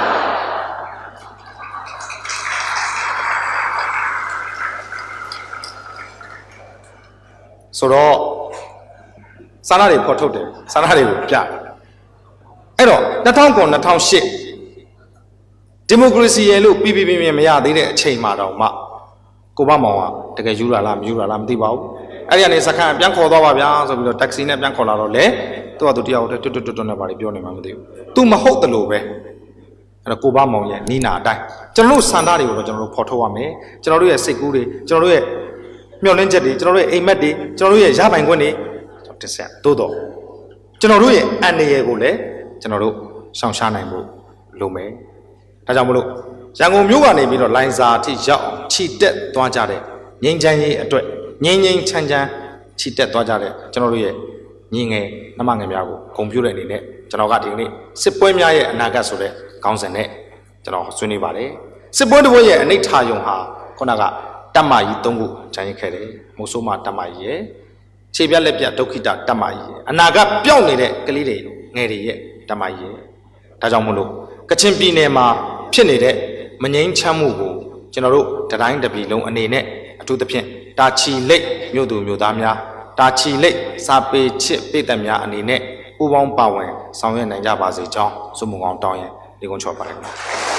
ဆိုတော့စာနာတွေပေါ်ထုတ်တယ်စာနာတွေကိုပြအဲ့တော့2009 2008ဒီမိုကရေစီရဲ့လို့ပြမရသေးတဲ့အချိန်မှာတော့မှကိုဘမောင်ကတကယ်ယူရလားမယူရလားမသိပါဘူးအဲ့ဒီကနေစခန်းပြန်ခေါ်သွားပါဗျာဆိုပြီးတော့တက္ကစီနဲ့ပြန်ခေါ်လာတော့လေသူကသူတယောက်တွတ်နဲ့ပါလေပြောနေမှမသိဘူးသူမဟုတ်တယ်လို့ပဲအဲ့တော့ကိုဘမောင်ရဲ့နီးနာအတိုင်းကျွန်တော်တို့စန္ဒတွေကိုတော့ကျွန်တော်တို့ဖော်ထုတ်ရမယ်ကျွန်တော်တို့ရဲ့စိတ်ကူးတွေကျွန်တော်တို့ရဲ့မျှော်လင့်ချက်တွေကျွန်တော်တို့ရဲ့အိမ်မက်တွေကျွန်တော်တို့ရဲ့ရပိုင်ခွင့်တွေတစ်ဆက်သို့တော့ကျွန်တော်တို့ရဲ့အန္တရာယ်ကိုလည်းကျွန်တော်တို့ရှောင်ရှားနိုင်ဖို့လိုမယ်ဒါကြောင့်မလို့ရန်ကုန်မြို့ကနေပြီးတော့လိုင်ဇာအထိရောက်ခြိတက်သွားကြတဲ့ငိမ့်ချမ်းရေးအတွက်ငိမ့်ချမ်းခြိတက်သွားကြတဲ့ကျွန်တော်တို့ရဲ့ညီငယ်နှမငယ်များကိုဂုဏ်ပြုတဲ့အနေနဲ့ကျွန်တော်ကဒီနေ့စစ်ပွဲများရဲ့အနာဂတ်ဆိုတဲ့ခေါင်းစဉ်နဲ့ကျွန်တော်ဆွေးနွေးပါတယ်စစ်ပွဲတစ်ပွဲရဲ့အနိဋ္ဌာယုံဟာခုနကတမ္မာကြီး3ခုခြံရခဲ့တယ်မိုးဆိုးမတမ္မာကြီးရဲ့ခြေပြက်လက်ပြဒုက္ခိတတမ္မာကြီးရဲ့အနာဂတ်ပျောက်နေတဲ့ကလေးတွေငယ်တွေရဲ့တမ္မာကြီးရဲ့ဒါကြောင့်မို့လို့ကချင်ပြည်နယ်မှာဖြစ်နေတဲ့မငြိမ်းချမ်းမှုကိုကျွန်တော်တို့တိုင်းတပြည်လုံးအနေနဲ့အထူးသဖြင့်တာချီလိတ်မြို့သူမြို့သားများတာချီလိတ်စာပေချစ်ပြည်သက်များအနေနဲ့ပူးပေါင်းပါဝင်ဆောင်ရွက်နိုင်ကြပါစေကြောင်းဆုမွန်ကောင်းတောင်းရင်ဒီကုန်းချော်ပါတယ်